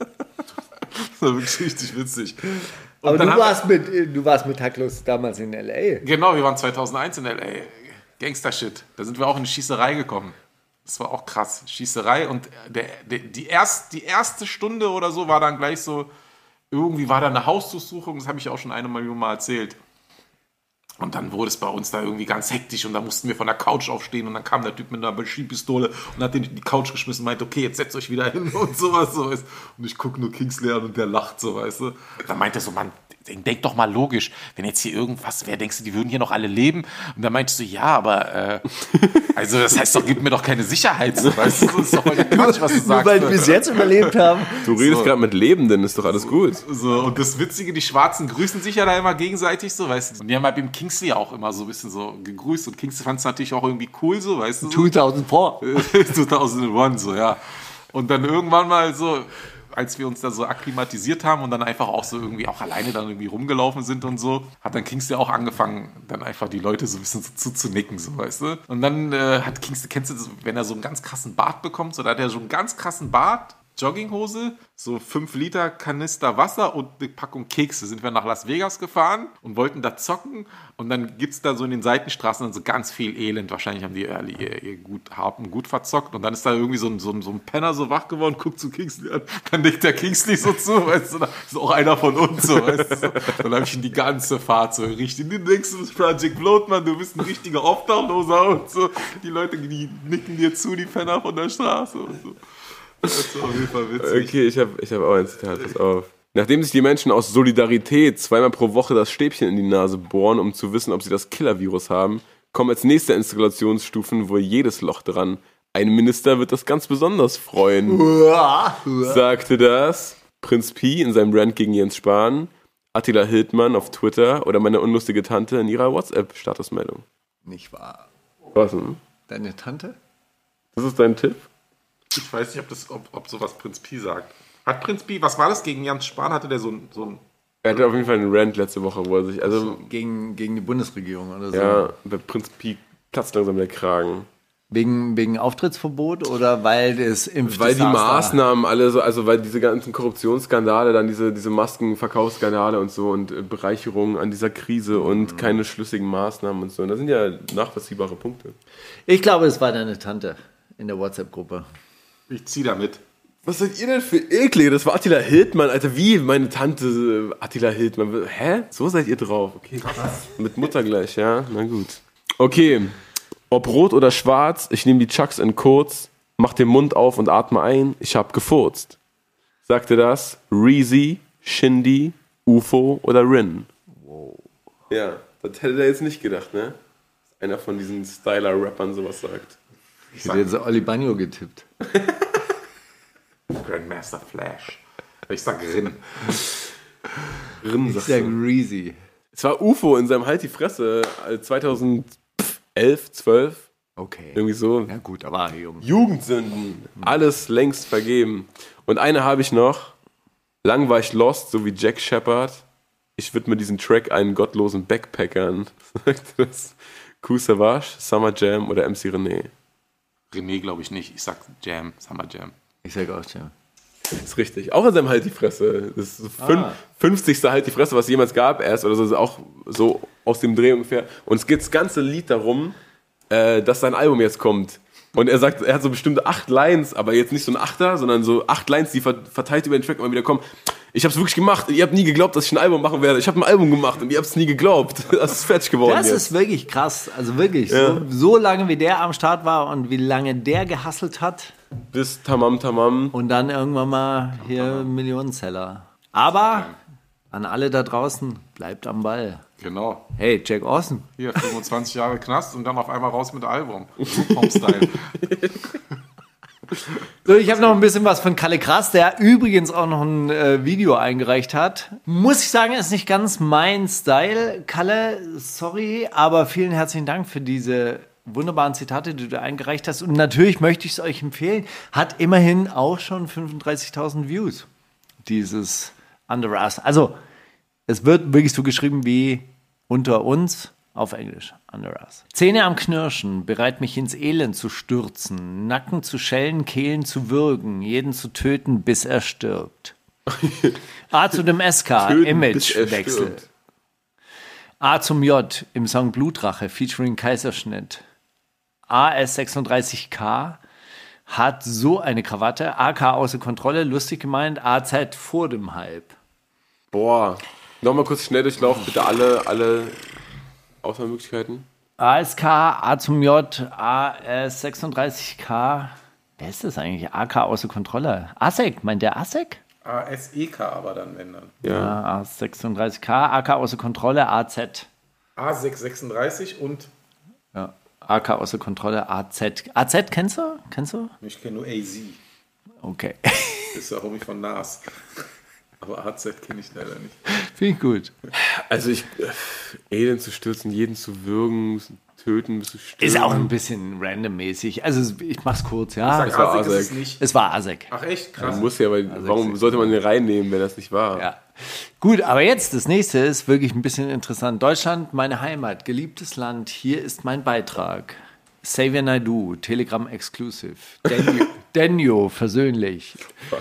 Das war wirklich richtig witzig. Und Aber dann du haben wir- warst, mit, äh, du warst mit Taktlos damals in L A. Genau, wir waren zweitausendeins in L A. Gangster-Shit. Da sind wir auch in die Schießerei gekommen. Das war auch krass. Schießerei und der, der, die, erst, die erste Stunde oder so war dann gleich so, irgendwie war da eine Hausdurchsuchung, das habe ich auch schon eine Million Mal erzählt. Und dann wurde es bei uns da irgendwie ganz hektisch und da mussten wir von der Couch aufstehen und dann kam der Typ mit einer Maschinenpistole und hat den in die Couch geschmissen und meinte, okay, jetzt setzt euch wieder hin und sowas. So, weißt. Und ich gucke nur Kingsley an und der lacht so, weißt du. Dann meinte er so, Mann, denk doch mal logisch, wenn jetzt hier irgendwas wäre, denkst du, die würden hier noch alle leben? Und dann meintest du, ja, aber äh, also das heißt doch, gib mir doch keine Sicherheit, so, weißt du, das ist doch voll Quatsch, was du sagst. Nur weil die bis jetzt überlebt haben. Du redest So. gerade mit Lebenden, ist doch alles gut. So, und das Witzige, die Schwarzen grüßen sich ja da immer gegenseitig so, weißt du. Und die haben halt beim Kingsley auch immer so ein bisschen so gegrüßt und Kingsley fand es natürlich auch irgendwie cool so, weißt du. So. zweitausendvier. zweitausendeins, so, ja. Und dann irgendwann mal so, als wir uns da so akklimatisiert haben und dann einfach auch so irgendwie auch alleine dann irgendwie rumgelaufen sind und so, hat dann Kingsley auch angefangen, dann einfach die Leute so ein bisschen so zuzunicken, so, weißt du. Und dann äh, hat Kingsley, kennst du das, wenn er so einen ganz krassen Bart bekommt, so, da hat er so einen ganz krassen Bart, Jogginghose, so fünf Liter Kanister Wasser und eine Packung Kekse. Sind wir nach Las Vegas gefahren und wollten da zocken und dann gibt es da so in den Seitenstraßen dann so ganz viel Elend. Wahrscheinlich haben die alle ihr, ihr gut, Harpen gut verzockt und dann ist da irgendwie so ein, so ein, so ein Penner so wach geworden, guckt zu Kingsley an, dann nickt der Kingsley so zu, weißt du, das ist auch einer von uns, so, weißt du. So. Dann habe ich ihn die ganze Fahrt so richtig, du denkst, du bist Project Bloatman, du bist ein richtiger Obdachloser und so. Die Leute, die nicken dir zu, die Penner von der Straße und so. Das ist auf jeden Fall witzig. Okay, ich habe ich hab auch ein Zitat, pass auf. Nachdem sich die Menschen aus Solidarität zweimal pro Woche das Stäbchen in die Nase bohren, um zu wissen, ob sie das Killer-Virus haben, kommen als nächste Installationsstufen wohl jedes Loch dran. Ein Minister wird das ganz besonders freuen. Sagte das Prinz Pi in seinem Rant gegen Jens Spahn, Attila Hildmann auf Twitter oder meine unlustige Tante in ihrer WhatsApp-Statusmeldung. Nicht wahr. Was denn? Deine Tante? Das ist dein Tipp? Ich weiß nicht, ob, das, ob, ob sowas Prinz Pi sagt. Hat Prinz Pi, was war das gegen Jens Spahn? Hatte der so ein... So ein Er hatte auf jeden Fall einen Rant letzte Woche, wo er sich, also, Gegen, gegen die Bundesregierung oder so? ja, bei Prinz Pi platzt langsam der Kragen. Wegen, wegen Auftrittsverbot oder weil das Impfdesaster... Weil die Maßnahmen alle so, also weil diese ganzen Korruptionsskandale, dann diese, diese Maskenverkaufsskandale und so und äh, Bereicherung an dieser Krise und keine schlüssigen Maßnahmen und so. Und das sind ja nachvollziehbare Punkte. Ich glaube, es war deine Tante in der WhatsApp-Gruppe. Ich zieh damit. Was seid ihr denn für Eklige? Das war Attila Hildmann, Alter, wie meine Tante äh, Attila Hildmann. Hä? So seid ihr drauf? Okay, krass. Mit Mutter gleich, ja? Na gut. Okay. Ob rot oder schwarz, ich nehme die Chucks in kurz, mach den Mund auf und atme ein, ich hab gefurzt. Sagte das Reezy, Shindy, U F O oder Rin? Wow. Ja, das hätte er jetzt nicht gedacht, ne? Dass einer von diesen Styler-Rappern sowas sagt. Ich hätte jetzt Oli Bagno getippt. Grandmaster Flash. Ich sag Rin. Rin, Ich sagst sag du. Reezy. Es war U F O in seinem Halt die Fresse äh, zweitausendelf, zwölf, Okay. irgendwie so. Ja gut, da war er jung. Jugendsünden, alles längst vergeben. Und eine habe ich noch. Lang war ich lost, so wie Jack Shepard. Ich widme diesen Track einen gottlosen Backpackern. Sagt das Kool Savage, Summer Jam oder M C René? René glaube ich nicht. Ich sag Jam, Summer Jam. Ich sag auch, ja. Ist richtig. Auch in seinem Halt die Fresse. Das ist das fün- fünfzigste Halt die Fresse, was es jemals gab erst. Oder so, ist auch so aus dem Dreh ungefähr. Und es geht das ganze Lied darum, äh, dass sein Album jetzt kommt. Und er sagt, er hat so bestimmte acht Lines, aber jetzt nicht so ein Achter, sondern so acht Lines, die ver- verteilt über den Track immer wieder kommen. Ich hab's wirklich gemacht. Ihr habt nie geglaubt, dass ich ein Album machen werde. Ich habe ein Album gemacht und ihr habt's nie geglaubt. Das ist fertig geworden Das jetzt. ist wirklich krass. Also wirklich, Ja. so, so lange wie der am Start war und wie lange der gehustelt hat Bis Tamam Tamam. und dann irgendwann mal hier Millionenseller. Aber an alle da draußen, bleibt am Ball. Genau. Hey, Jack Orson. Hier, fünfundzwanzig Jahre Knast und dann auf einmal raus mit Album. Hip-Hop-Style. So, ich habe noch ein bisschen was von Kalle Krass, der übrigens auch noch ein äh, Video eingereicht hat. Muss ich sagen, ist nicht ganz mein Style. Kalle, sorry, aber vielen herzlichen Dank für diese wunderbaren Zitate, die du eingereicht hast. Und natürlich möchte ich es euch empfehlen. Hat immerhin auch schon fünfunddreißigtausend Views, dieses Under Us. Also, es wird wirklich so geschrieben wie unter uns. Auf Englisch, Under Us. Zähne am Knirschen, bereit mich ins Elend zu stürzen, Nacken zu schellen, Kehlen zu würgen, jeden zu töten, bis er stirbt. A zu dem S K, Töten, bis er Imagewechsel. stirbt. A zum J im Song Blutrache, featuring Kaiserschnitt. A S sechsunddreißig K hat so eine Krawatte, A K außer Kontrolle, lustig gemeint, A Z vor dem Hype. Boah. Nochmal kurz Schnelldurchlauf, bitte alle, alle Auswahlmöglichkeiten? A S K, A zum J, A S sechsunddreißig K. Wer ist das eigentlich? A K außer Kontrolle. ASEC, meint der ASEC? A S E K aber dann, wenn dann. Ja. Ja, A S sechsunddreißig K, A K außer Kontrolle, A Z. A sechs sechsunddreißig und Ja, A K außer Kontrolle, A Z. A Z kennst du? Kennst du? ich kenne nur A Z. Okay. Das ist der Homie von Nas. Aber A Z kenne ich leider nicht. Finde ich gut. Also ich, äh, Elend zu stürzen, jeden zu würgen, töten, bis du stirbst. Ist auch ein bisschen randommäßig. Also ich mach's kurz, ja. Ich das war sag, A sechs ist es Asek. nicht. Es war ASEC. Ach echt? Man Krass. muss ja, aber warum sollte man den reinnehmen, wenn das nicht war? Ja. Gut, aber jetzt das nächste ist wirklich ein bisschen interessant. Deutschland, meine Heimat, geliebtes Land, hier ist mein Beitrag. Xavier Naidoo, Telegram Exclusive. Denjo, Denjo versöhnlich.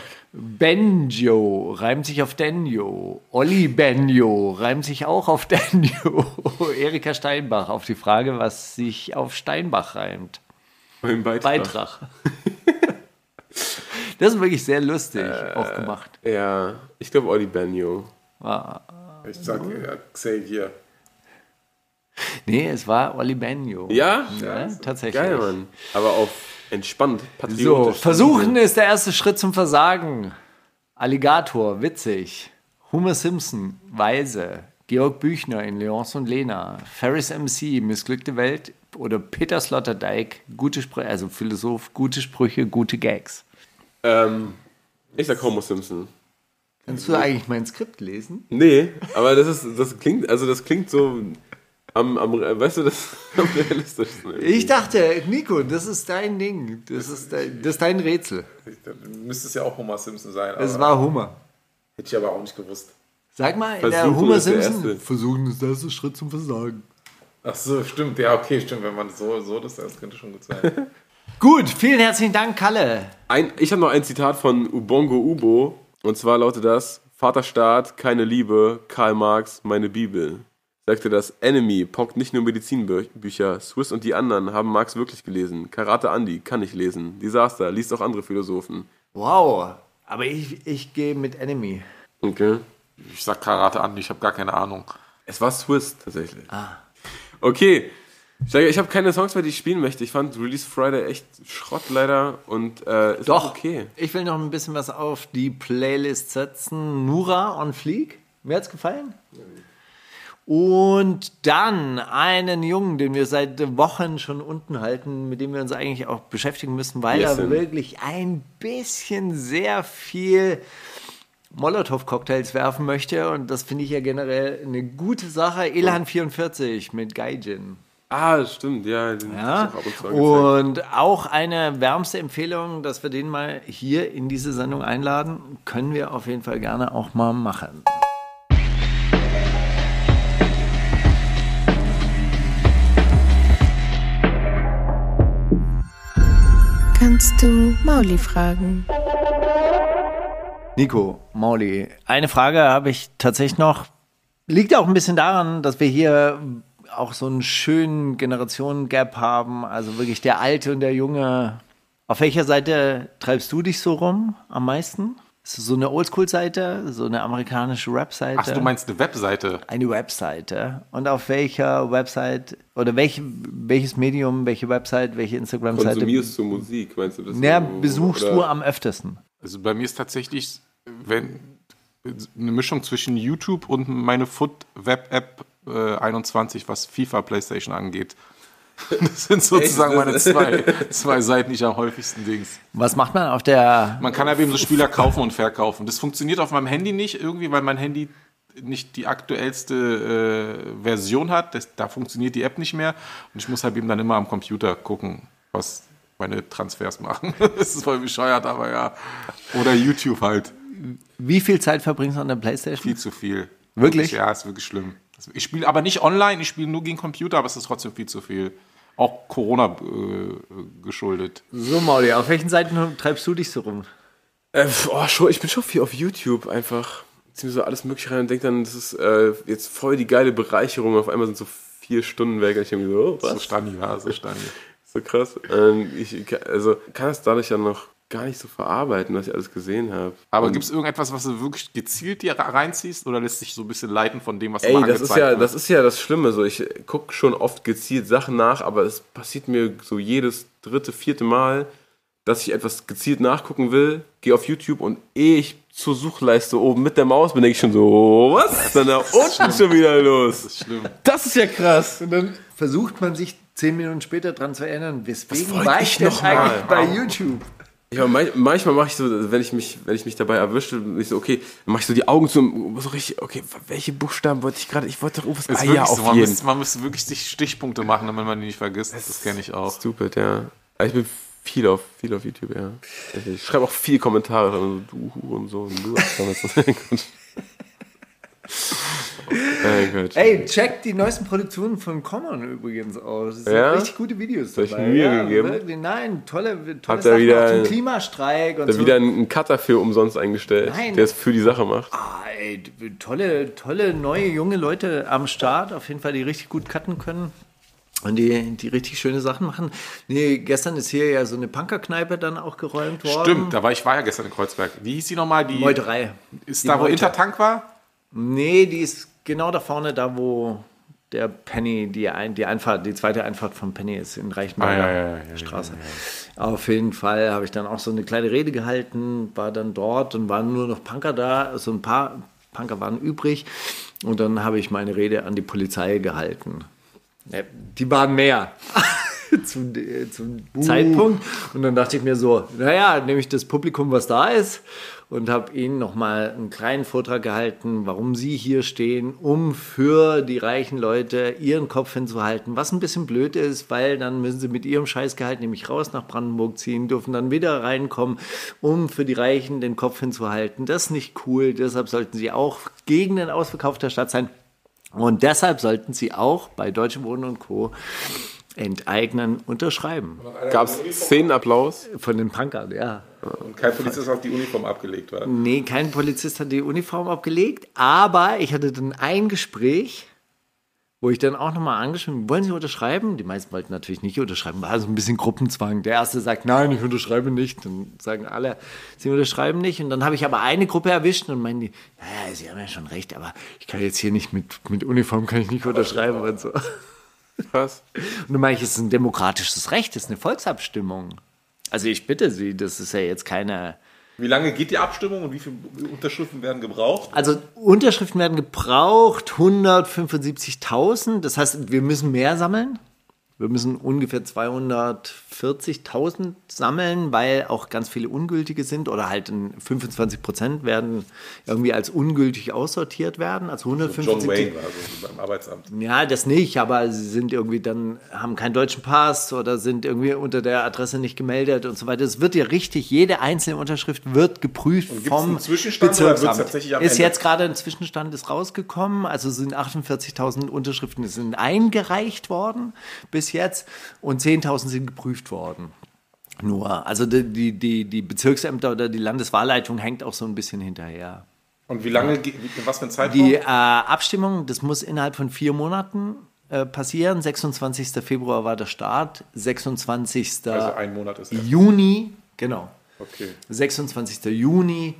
Benjo reimt sich auf Denjo. Olli Benjo reimt sich auch auf Denjo. Erika Steinbach auf die Frage, was sich auf Steinbach reimt. Mein Beitrag. Beitrag. Das ist wirklich sehr lustig auch gemacht. Ja, ich glaube Olli Benjo. Ich sag ja, Xavier. Nee, es war Olli Benjo. Ja? Ja, tatsächlich. Geil, Mann. Aber auf entspannt, So, patriotisch. versuchen ist der erste Schritt zum Versagen. Alligator, witzig. Homer Simpson, weise. Georg Büchner in Leonce und Lena. Ferris M C, missglückte Welt. Oder Peter Sloterdijk, gute Sprüche, also Philosoph, gute Sprüche, gute Gags. Ähm, ich sag Homer Simpson. Kannst du eigentlich mein Skript lesen? Nee, aber das ist, das klingt, also das klingt so am, am weißt du, das am realistischsten. irgendwie. Ich dachte, Nico, das ist dein Ding. Das ist dein, das ist dein Rätsel. Dann müsste es ja auch Homer Simpson sein. Es aber war Homer. hätte ich aber auch nicht gewusst. Sag mal, in der Versuchen Homer ist der Simpson. erste. Versuchen ist der erste Schritt zum Versagen. Ach so, stimmt. Ja, okay, stimmt. Wenn man so, so das, das könnte schon gut sein. Gut, vielen herzlichen Dank, Kalle. Ein, ich habe noch ein Zitat von Ubongo Ubo, und zwar lautet das: Vaterstaat, keine Liebe, Karl Marx, meine Bibel. Sagte das Enemy, pockt nicht nur Medizinbücher, Swiss und die anderen haben Marx wirklich gelesen. Karate Andy, kann ich lesen. Disaster, liest auch andere Philosophen. Wow, aber ich, ich gehe mit Enemy. Okay. Ich sag Karate an, ich habe gar keine Ahnung. Es war Swiss tatsächlich. Ah. Okay. Steiger, ich habe keine Songs mehr, die ich spielen möchte. Ich fand Release Friday echt Schrott leider und äh, ist Doch, auch okay. ich will noch ein bisschen was auf die Playlist setzen. Nura on Fleek, mir hat's gefallen. Und dann einen Jungen, den wir seit Wochen schon unten halten, mit dem wir uns eigentlich auch beschäftigen müssen, weil Yes, er in. wirklich ein bisschen sehr viel Molotow-Cocktails werfen möchte. Und das finde ich ja generell eine gute Sache. Ilhan vierundvierzig mit Gaijin. Ah, stimmt, ja. Den Ja, hab ich auch ab und zu angezeigt. und auch eine wärmste Empfehlung, dass wir den mal hier in diese Sendung einladen, können wir auf jeden Fall gerne auch mal machen. Kannst du Mauli fragen? Nico, Mauli, eine Frage habe ich tatsächlich noch. Liegt auch ein bisschen daran, dass wir hier auch so einen schönen Generationen-Gap haben, also wirklich der Alte und der Junge. Auf welcher Seite treibst du dich so rum am meisten? Ist es so eine Oldschool-Seite, so eine amerikanische Rap-Seite? Ach, du meinst eine Webseite? Eine Webseite. Und auf welcher Website oder welch, welches Medium, welche Website, welche Instagram-Seite Konsumierst du Musik, meinst du das? na, so? besuchst Oder- du am öftesten? Also bei mir ist tatsächlich wenn, eine Mischung zwischen YouTube und meine Foot-Web-App äh, einundzwanzig, was FIFA, Playstation angeht. Das sind sozusagen meine zwei, zwei Seiten, die ich am häufigsten Dings. Was macht man auf der... Man kann ja eben so Spieler kaufen und verkaufen. Das funktioniert auf meinem Handy nicht irgendwie, weil mein Handy nicht die aktuellste äh, Version hat. Das, da funktioniert die App nicht mehr. Und ich muss halt eben dann immer am Computer gucken, was meine Transfers machen. Das ist voll bescheuert, aber ja. Oder YouTube halt. Wie viel Zeit verbringst du an der Playstation? Viel zu viel. Wirklich? Ja, ist wirklich schlimm. Ich spiele aber nicht online, ich spiele nur gegen Computer, aber es ist trotzdem viel zu viel. Auch Corona äh, geschuldet. So, Mauli, auf welchen Seiten treibst du dich so rum? Äh, oh, schon, ich bin schon viel auf YouTube einfach. Zieh mir so alles Mögliche rein und denke dann, das ist äh, jetzt voll die geile Bereicherung. Auf einmal sind so vier Stunden weg und ich irgendwie so, oh, was? So Stani, ja, so Stani. So krass. Ähm, ich, also kann es dadurch dann noch gar nicht so verarbeiten, was ich alles gesehen habe. Aber gibt es irgendetwas, was du wirklich gezielt dir reinziehst oder lässt dich so ein bisschen leiten von dem, was du Ey, mal das angezeigt ist ja, wird? das ist ja das Schlimme. So, ich gucke schon oft gezielt Sachen nach, aber es passiert mir so jedes dritte, vierte Mal, dass ich etwas gezielt nachgucken will, gehe auf YouTube und ehe ich zur Suchleiste oben mit der Maus bin, denke ich schon so, was ist denn da unten schon wieder los? Das ist schlimm. Das ist ja krass. Und dann versucht man sich zehn Minuten später dran zu erinnern, weswegen wollte war ich ich denn noch mal. eigentlich bei YouTube? Ja, manchmal mache ich so, wenn ich mich, wenn ich mich dabei erwische, bin ich so, okay, dann mache ich so die Augen zu, so richtig, okay, welche Buchstaben wollte ich gerade, ich wollte doch irgendwas, Ist ah wirklich ja, so. auf man, jeden. müsste, man müsste wirklich sich Stichpunkte machen, damit man die nicht vergisst. Das, das kenne ich auch. Stupid, ja. Aber ich bin viel auf, viel auf YouTube, ja. Ich schreibe auch viele Kommentare, so, du Hurensohn, du hast damals was. Ey, check die neuesten Produktionen von Common übrigens aus. Das sind Ja? richtig gute Videos Soll ich dabei. Mühe ja, gegeben? wirklich. Nein, tolle, tolle Hat Sachen er wieder- auch zum Klimastreik und Da so. wieder einen Cutter für umsonst eingestellt, Nein. der es für die Sache macht. Ah, ey, tolle, tolle, neue, junge Leute am Start. Auf jeden Fall, die richtig gut cutten können. Und die, die richtig schöne Sachen machen. Nee, gestern ist hier ja so eine Punkerkneipe dann auch geräumt worden. Stimmt, da war ich war ja gestern in Kreuzberg. Wie hieß die nochmal? Die Meuterei. Ist Die da, wo Meute. Intertank war? Nee, die ist genau da vorne, da wo der Penny, die, ein, die Einfahrt, die zweite Einfahrt von Penny ist, in Reichenberger Ah, ja, ja, ja, Straße. Auf jeden Fall habe ich dann auch so eine kleine Rede gehalten, war dann dort und waren nur noch Punker da, so ein paar Punker waren übrig. Und dann habe ich meine Rede an die Polizei gehalten. Ja, die waren mehr zum, äh, zum Zeitpunkt. Und dann dachte ich mir so, naja, nehme ich das Publikum, was da ist, und habe ihnen nochmal einen kleinen Vortrag gehalten, warum sie hier stehen, um für die reichen Leute ihren Kopf hinzuhalten, was ein bisschen blöd ist, weil dann müssen sie mit ihrem Scheißgehalt nämlich raus nach Brandenburg ziehen, dürfen dann wieder reinkommen, um für die Reichen den Kopf hinzuhalten. Das ist nicht cool, deshalb sollten sie auch gegen den Ausverkauf der Stadt sein. Und deshalb sollten sie auch bei Deutsche Wohnen und Co. enteignen unterschreiben. Gab es Szenenapplaus? Von den Punkern, ja. Und kein Polizist hat die Uniform abgelegt, war. Nee, kein Polizist hat die Uniform abgelegt, aber ich hatte dann ein Gespräch, wo ich dann auch nochmal angeschrieben, wollen Sie unterschreiben? Die meisten wollten natürlich nicht unterschreiben, war so ein bisschen Gruppenzwang. Der erste sagt, nein, ich unterschreibe nicht. Dann sagen alle, sie unterschreiben nicht. Und dann habe ich aber eine Gruppe erwischt und meinen die, ja, Sie haben ja schon recht, aber ich kann jetzt hier nicht mit, mit Uniform, kann ich nicht unterschreiben und so. Krass. Und dann meine ich, es ist ein demokratisches Recht, es ist eine Volksabstimmung. Also ich bitte Sie, das ist ja jetzt keine... Wie lange geht die Abstimmung und wie viele Unterschriften werden gebraucht? Also Unterschriften werden gebraucht, hundertfünfundsiebzigtausend. Das heißt, wir müssen mehr sammeln. Wir müssen ungefähr zweihundertvierzigtausend sammeln, weil auch ganz viele ungültige sind oder halt fünfundzwanzig Prozent werden irgendwie als ungültig aussortiert werden. Also John hundertfünfundsiebzig. Wayne war so beim Arbeitsamt. Ja, das nicht, aber sie sind irgendwie dann, haben keinen deutschen Pass oder sind irgendwie unter der Adresse nicht gemeldet und so weiter. Es wird ja richtig, jede einzelne Unterschrift wird geprüft gibt's vom einen Zwischenstand oder wird's Bezirksamt. tatsächlich am Ist Ende? jetzt gerade ein Zwischenstand ist rausgekommen, also sind achtundvierzigtausend Unterschriften sind eingereicht worden bis jetzt und zehntausend sind geprüft worden. Nur, also die, die, die Bezirksämter oder die Landeswahlleitung hängt auch so ein bisschen hinterher. Und wie lange, ge- wie- was für ein Zeitraum? Die äh, Abstimmung, das muss innerhalb von vier Monaten äh, passieren. sechsundzwanzigster Februar war der Start, sechsundzwanzigster Also ein Monat ist das. Juni, genau. Okay. sechsundzwanzigster Juni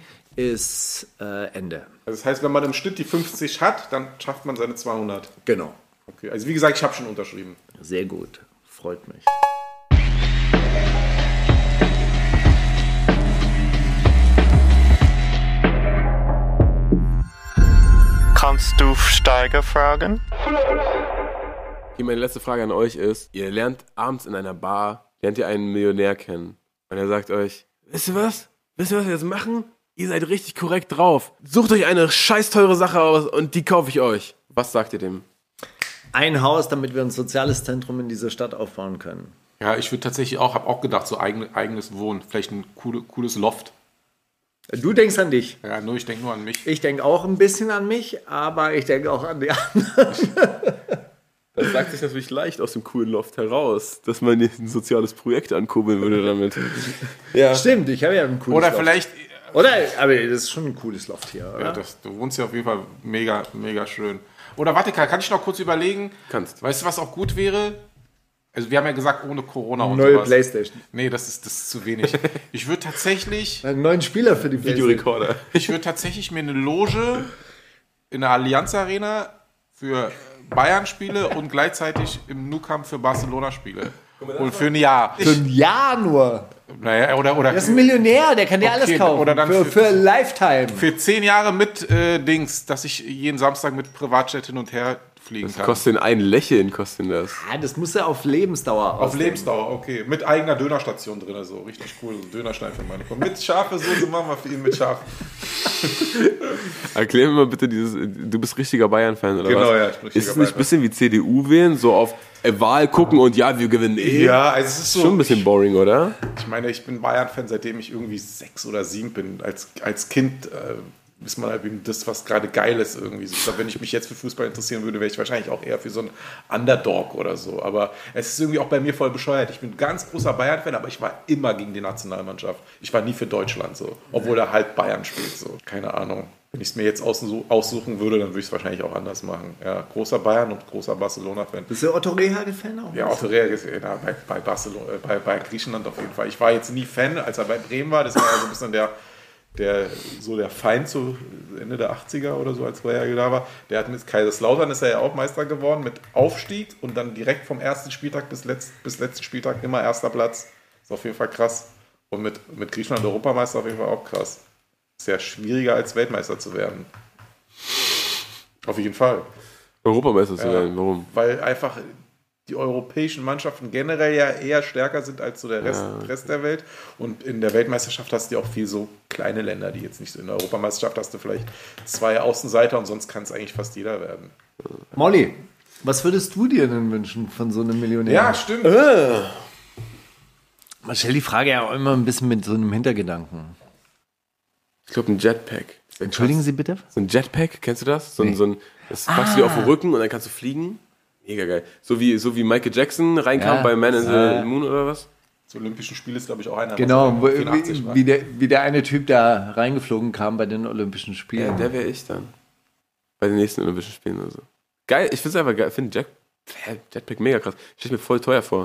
ist äh, Ende. Also das heißt, wenn man im Schnitt die fünfzig hat, dann schafft man seine zweihundert. Genau. Okay. Also wie gesagt, ich habe schon unterschrieben. Sehr gut. Freut mich. Kannst du Steiger fragen? Hier meine letzte Frage an euch ist, ihr lernt abends in einer Bar, lernt ihr einen Millionär kennen. Und er sagt euch, wisst ihr was? Wisst ihr, was wir jetzt machen? Ihr seid richtig korrekt drauf. Sucht euch eine scheiß teure Sache aus und die kaufe ich euch. Was sagt ihr dem? Ein Haus, damit wir ein soziales Zentrum in dieser Stadt aufbauen können. Ja, ich würde tatsächlich auch, habe auch gedacht, so eigen, eigenes Wohnen. Vielleicht ein coole, cooles Loft. Du denkst an dich. Ja, nur ich denke nur an mich. Ich denke auch ein bisschen an mich, aber ich denke auch an die anderen. Das sagt sich natürlich leicht aus dem coolen Loft heraus, dass man ein soziales Projekt ankurbeln würde damit. Ja. Stimmt, ich habe ja ein cooles Oder Loft. vielleicht, Oder, aber das ist schon ein cooles Loft hier, oder? ja, das, du wohnst ja auf jeden Fall mega, mega schön. Oder warte, kann, kann ich noch kurz überlegen? Kannst. Weißt du, was auch gut wäre? Also wir haben ja gesagt, ohne Corona und Neue sowas. Playstation. Nee, das ist, das ist zu wenig. Ich würde tatsächlich, Einen neuen Spieler für die Playstation. Videorekorder. ich würde tatsächlich mir eine Loge in der Allianz Arena für Bayern spiele und gleichzeitig im Nou Camp für Barcelona spiele. Und für ein Jahr. Für ein Jahr nur. Naja, oder, oder Der ist ein Millionär, der kann dir Okay, alles kaufen. oder dann für, für- für Lifetime. für zehn Jahre mit äh, Dings, dass ich jeden Samstag mit Privatjet hin und her fliegen Das kann. kostet ein Lächeln, kostet das. Ah, das muss ja auf Lebensdauer Auf auslegen. Lebensdauer, okay. Mit eigener Dönerstation drin, so richtig cool. So ein Dönerstein für meine Frau. Mit scharfe Soße machen wir für ihn mit scharf. Erklär mir mal bitte dieses, du bist richtiger Bayern-Fan, oder Genau, was? ja, ich bin richtiger Ist es nicht ein Bayern-Fan. bisschen wie C D U wählen, so auf äh, Wahl gucken und ja, wir gewinnen eh? Ja, also es ist so. Schon ein bisschen boring, oder? Ich meine, ich bin Bayern-Fan, seitdem ich irgendwie sechs oder sieben bin. Als, als Kind äh, ist man halt eben das, was gerade geil ist irgendwie. So, ich glaube, wenn ich mich jetzt für Fußball interessieren würde, wäre ich wahrscheinlich auch eher für so einen Underdog oder so. Aber es ist irgendwie auch bei mir voll bescheuert. Ich bin ein ganz großer Bayern-Fan, aber ich war immer gegen die Nationalmannschaft. Ich war nie für Deutschland so, obwohl er halt Bayern spielt so. Keine Ahnung. Wenn ich es mir jetzt aussu- aussuchen würde, dann würde ich es wahrscheinlich auch anders machen. Ja, großer Bayern und großer Barcelona-Fan. Bist du Otto Rehhagel-Fan auch? Ja, Otto Rehhagel ist ja, bei, bei, Barcelona, äh, bei, bei Griechenland auf jeden Fall. Ich war jetzt nie Fan, als er bei Bremen war. Das war ja so ein bisschen der, der, so der Feind zu Ende der achtziger oder so, als Rehhagel da war. Der hat mit Kaiserslautern ist er ja auch Meister geworden mit Aufstieg und dann direkt vom ersten Spieltag bis, letzt, bis letzten Spieltag immer erster Platz. Ist auf jeden Fall krass. Und mit, mit Griechenland Europameister auf jeden Fall auch krass. Ist ja schwieriger als Weltmeister zu werden. Auf jeden Fall. Europameister zu Ja. werden, warum? Weil einfach die europäischen Mannschaften generell ja eher stärker sind als so der Rest, Rest der Welt. Und in der Weltmeisterschaft hast du ja auch viel so kleine Länder, die jetzt nicht so. In der Europameisterschaft hast du vielleicht zwei Außenseiter und sonst kann es eigentlich fast jeder werden. Molly, was würdest du dir denn wünschen von so einem Millionär? Ja, stimmt. Man stellt die Frage ja auch immer ein bisschen mit so einem Hintergedanken. Ich glaube, ein Jetpack. Entschuldigen Sie bitte? So ein Jetpack, kennst du das? So ein, Nee. so ein, das packst du dir auf den Rücken und dann kannst du fliegen. Mega geil. So wie, so wie Michael Jackson reinkam Ja. bei Man in the Ja. Moon oder was? Zu Olympischen Spielen ist, glaube ich, auch einer. Genau, wo, vierundachtzig wie, war. wie, der, wie der eine Typ da reingeflogen kam bei den Olympischen Ja, Spielen. der wäre ich dann. Bei den nächsten Olympischen Spielen oder so. Geil, ich finde es einfach geil. Ich finde Jet, hä, Jetpack mega krass. Stell ich mir voll teuer vor.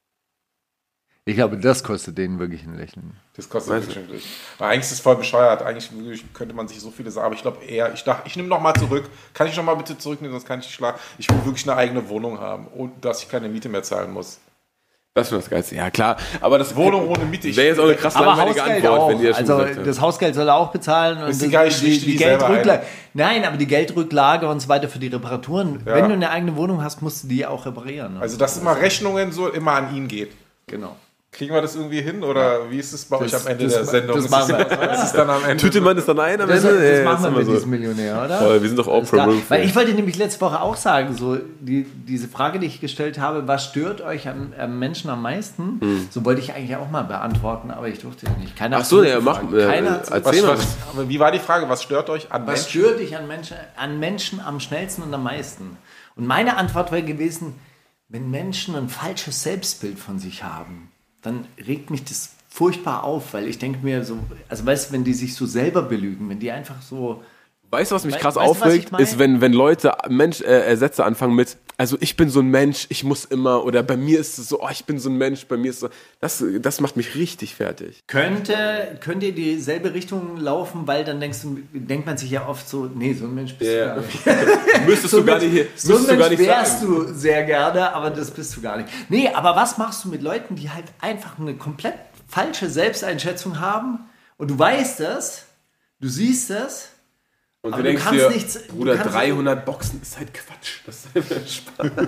Ich glaube, das kostet denen wirklich ein Lächeln. Das kostet Weißt wirklich wirklich. Weil eigentlich ist es voll bescheuert. Eigentlich wirklich könnte man sich so viele sagen. Aber ich glaube eher, ich dachte, ich nehme noch mal zurück. Kann ich noch mal bitte zurücknehmen, sonst kann ich nicht schlagen. Ich will wirklich eine eigene Wohnung haben und dass ich keine Miete mehr zahlen muss. Das ist das Geilste. Ja, klar. Aber das Wohnung ohne Miete. Ich- wäre jetzt auch eine krass Aber langweilige Hausgeld Antwort, auch. wenn die das schon Also gesagt haben. das Hausgeld soll er auch bezahlen. Und Ist das- egal, ich die, richte die die selber Geldrücklage. Nein, aber die Geldrücklage und so weiter für die Reparaturen. Ja. Wenn du eine eigene Wohnung hast, musst du die auch reparieren. Also dass immer Rechnungen so immer an ihn geht. genau. Kriegen wir das irgendwie hin oder wie ist es bei euch am Ende das- der Sendung? das Ist machen es- wir. ist es dann am Ende? Tüte man das dann ein? am Das, Ende? das Ja, machen ist wir immer mit so. diesem Millionär, oder? Voll, wir sind doch Alles Oprah klar. Winfrey. Weil ich wollte nämlich letzte Woche auch sagen, so die, diese Frage, die ich gestellt habe, was stört euch am, am Menschen am meisten? So wollte ich eigentlich auch mal beantworten, aber ich durfte nicht. Keiner Ach so, hat ja, mach, zurückgefragt. äh, Keiner hat erzähl Was, mal. was, aber wie war die Frage? Was stört euch an Was Menschen? stört dich an Menschen, an Menschen am schnellsten und am meisten? Und meine Antwort wäre gewesen, wenn Menschen ein falsches Selbstbild von sich haben, dann regt mich das furchtbar auf, weil ich denke mir so, also weißt du, wenn die sich so selber belügen, wenn die einfach so... Weißt du, was mich Wei- krass weißt du, was aufregt? ich meine? Ist, wenn, wenn Leute Mensch, äh, Sätze anfangen mit, also ich bin so ein Mensch, ich muss immer, oder bei mir ist es so, oh, ich bin so ein Mensch, bei mir ist es so. Das, das macht mich richtig fertig. Könnte, könnte ihr dieselbe Richtung laufen, weil dann denkst du, denkt man sich ja oft so, nee, so ein Mensch bist Ja. du gar nicht. Müsstest So du gar ein nicht, Mensch- hier- so ein müsstest du gar Mensch nicht wärst sagen. du sehr gerne, aber das bist du gar nicht. Nee, aber was machst du mit Leuten, die halt einfach eine komplett falsche Selbsteinschätzung haben und du weißt das, du siehst das, Und aber du du denkst kannst dir, nichts- du Bruder, kannst- dreihundert Boxen ist halt Quatsch. Das ist einfach Spaß.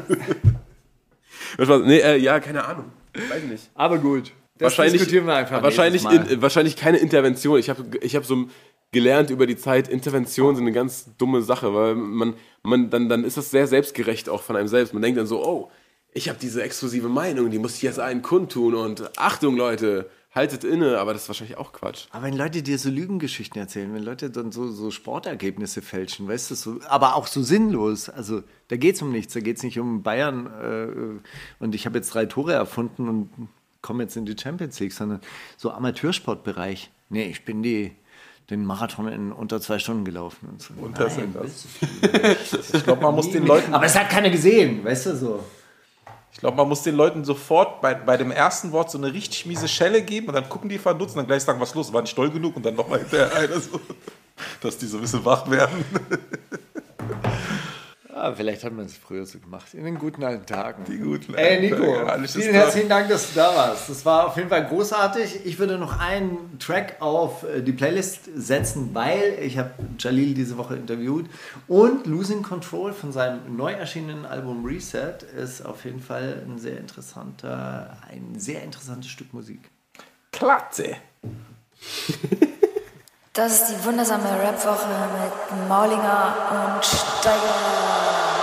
Was war's? Nee, äh, ja, keine Ahnung. Weiß nicht. aber gut. Das wahrscheinlich, diskutieren wir einfach wahrscheinlich, nächstes Mal. in, wahrscheinlich keine Intervention. Ich habe ich hab so gelernt über die Zeit, Interventionen sind eine ganz dumme Sache, weil man, man dann, dann ist das sehr selbstgerecht auch von einem selbst. Man denkt dann so, oh, ich habe diese exklusive Meinung, die muss ich jetzt allen kundtun und Achtung, Leute, haltet inne, aber das ist wahrscheinlich auch Quatsch. Aber wenn Leute dir so Lügengeschichten erzählen, wenn Leute dann so, so Sportergebnisse fälschen, weißt du, so, aber auch so sinnlos, also da geht es um nichts, da geht es nicht um Bayern äh, und ich habe jetzt drei Tore erfunden und komme jetzt in die Champions League, sondern so Amateursportbereich. Nee, ich bin die, den Marathon in unter zwei Stunden gelaufen. Und so. Unter Nein, das. bist du viel. Ich glaube, man muss den Leuten... Aber es hat keiner gesehen, weißt du, so. Ich glaube, man muss den Leuten sofort bei, bei dem ersten Wort so eine richtig miese Schelle geben und dann gucken die verdutzt und dann gleich sagen, was ist los, war nicht doll genug und dann nochmal hinterher einer so, dass die so ein bisschen wach werden. Ja, vielleicht hat man es früher so gemacht, in den guten alten Tagen. Die guten Ey, Nico, Tage, vielen herzlichen Dank, dass du da warst. Das war auf jeden Fall großartig. Ich würde noch einen Track auf die Playlist setzen, weil ich habe Jalil diese Woche interviewt und Losing Control von seinem neu erschienenen Album Reset ist auf jeden Fall ein sehr interessanter, ein sehr interessantes Stück Musik. Klasse! Das ist die wundersame Rap-Woche mit Maulinger und Steiger.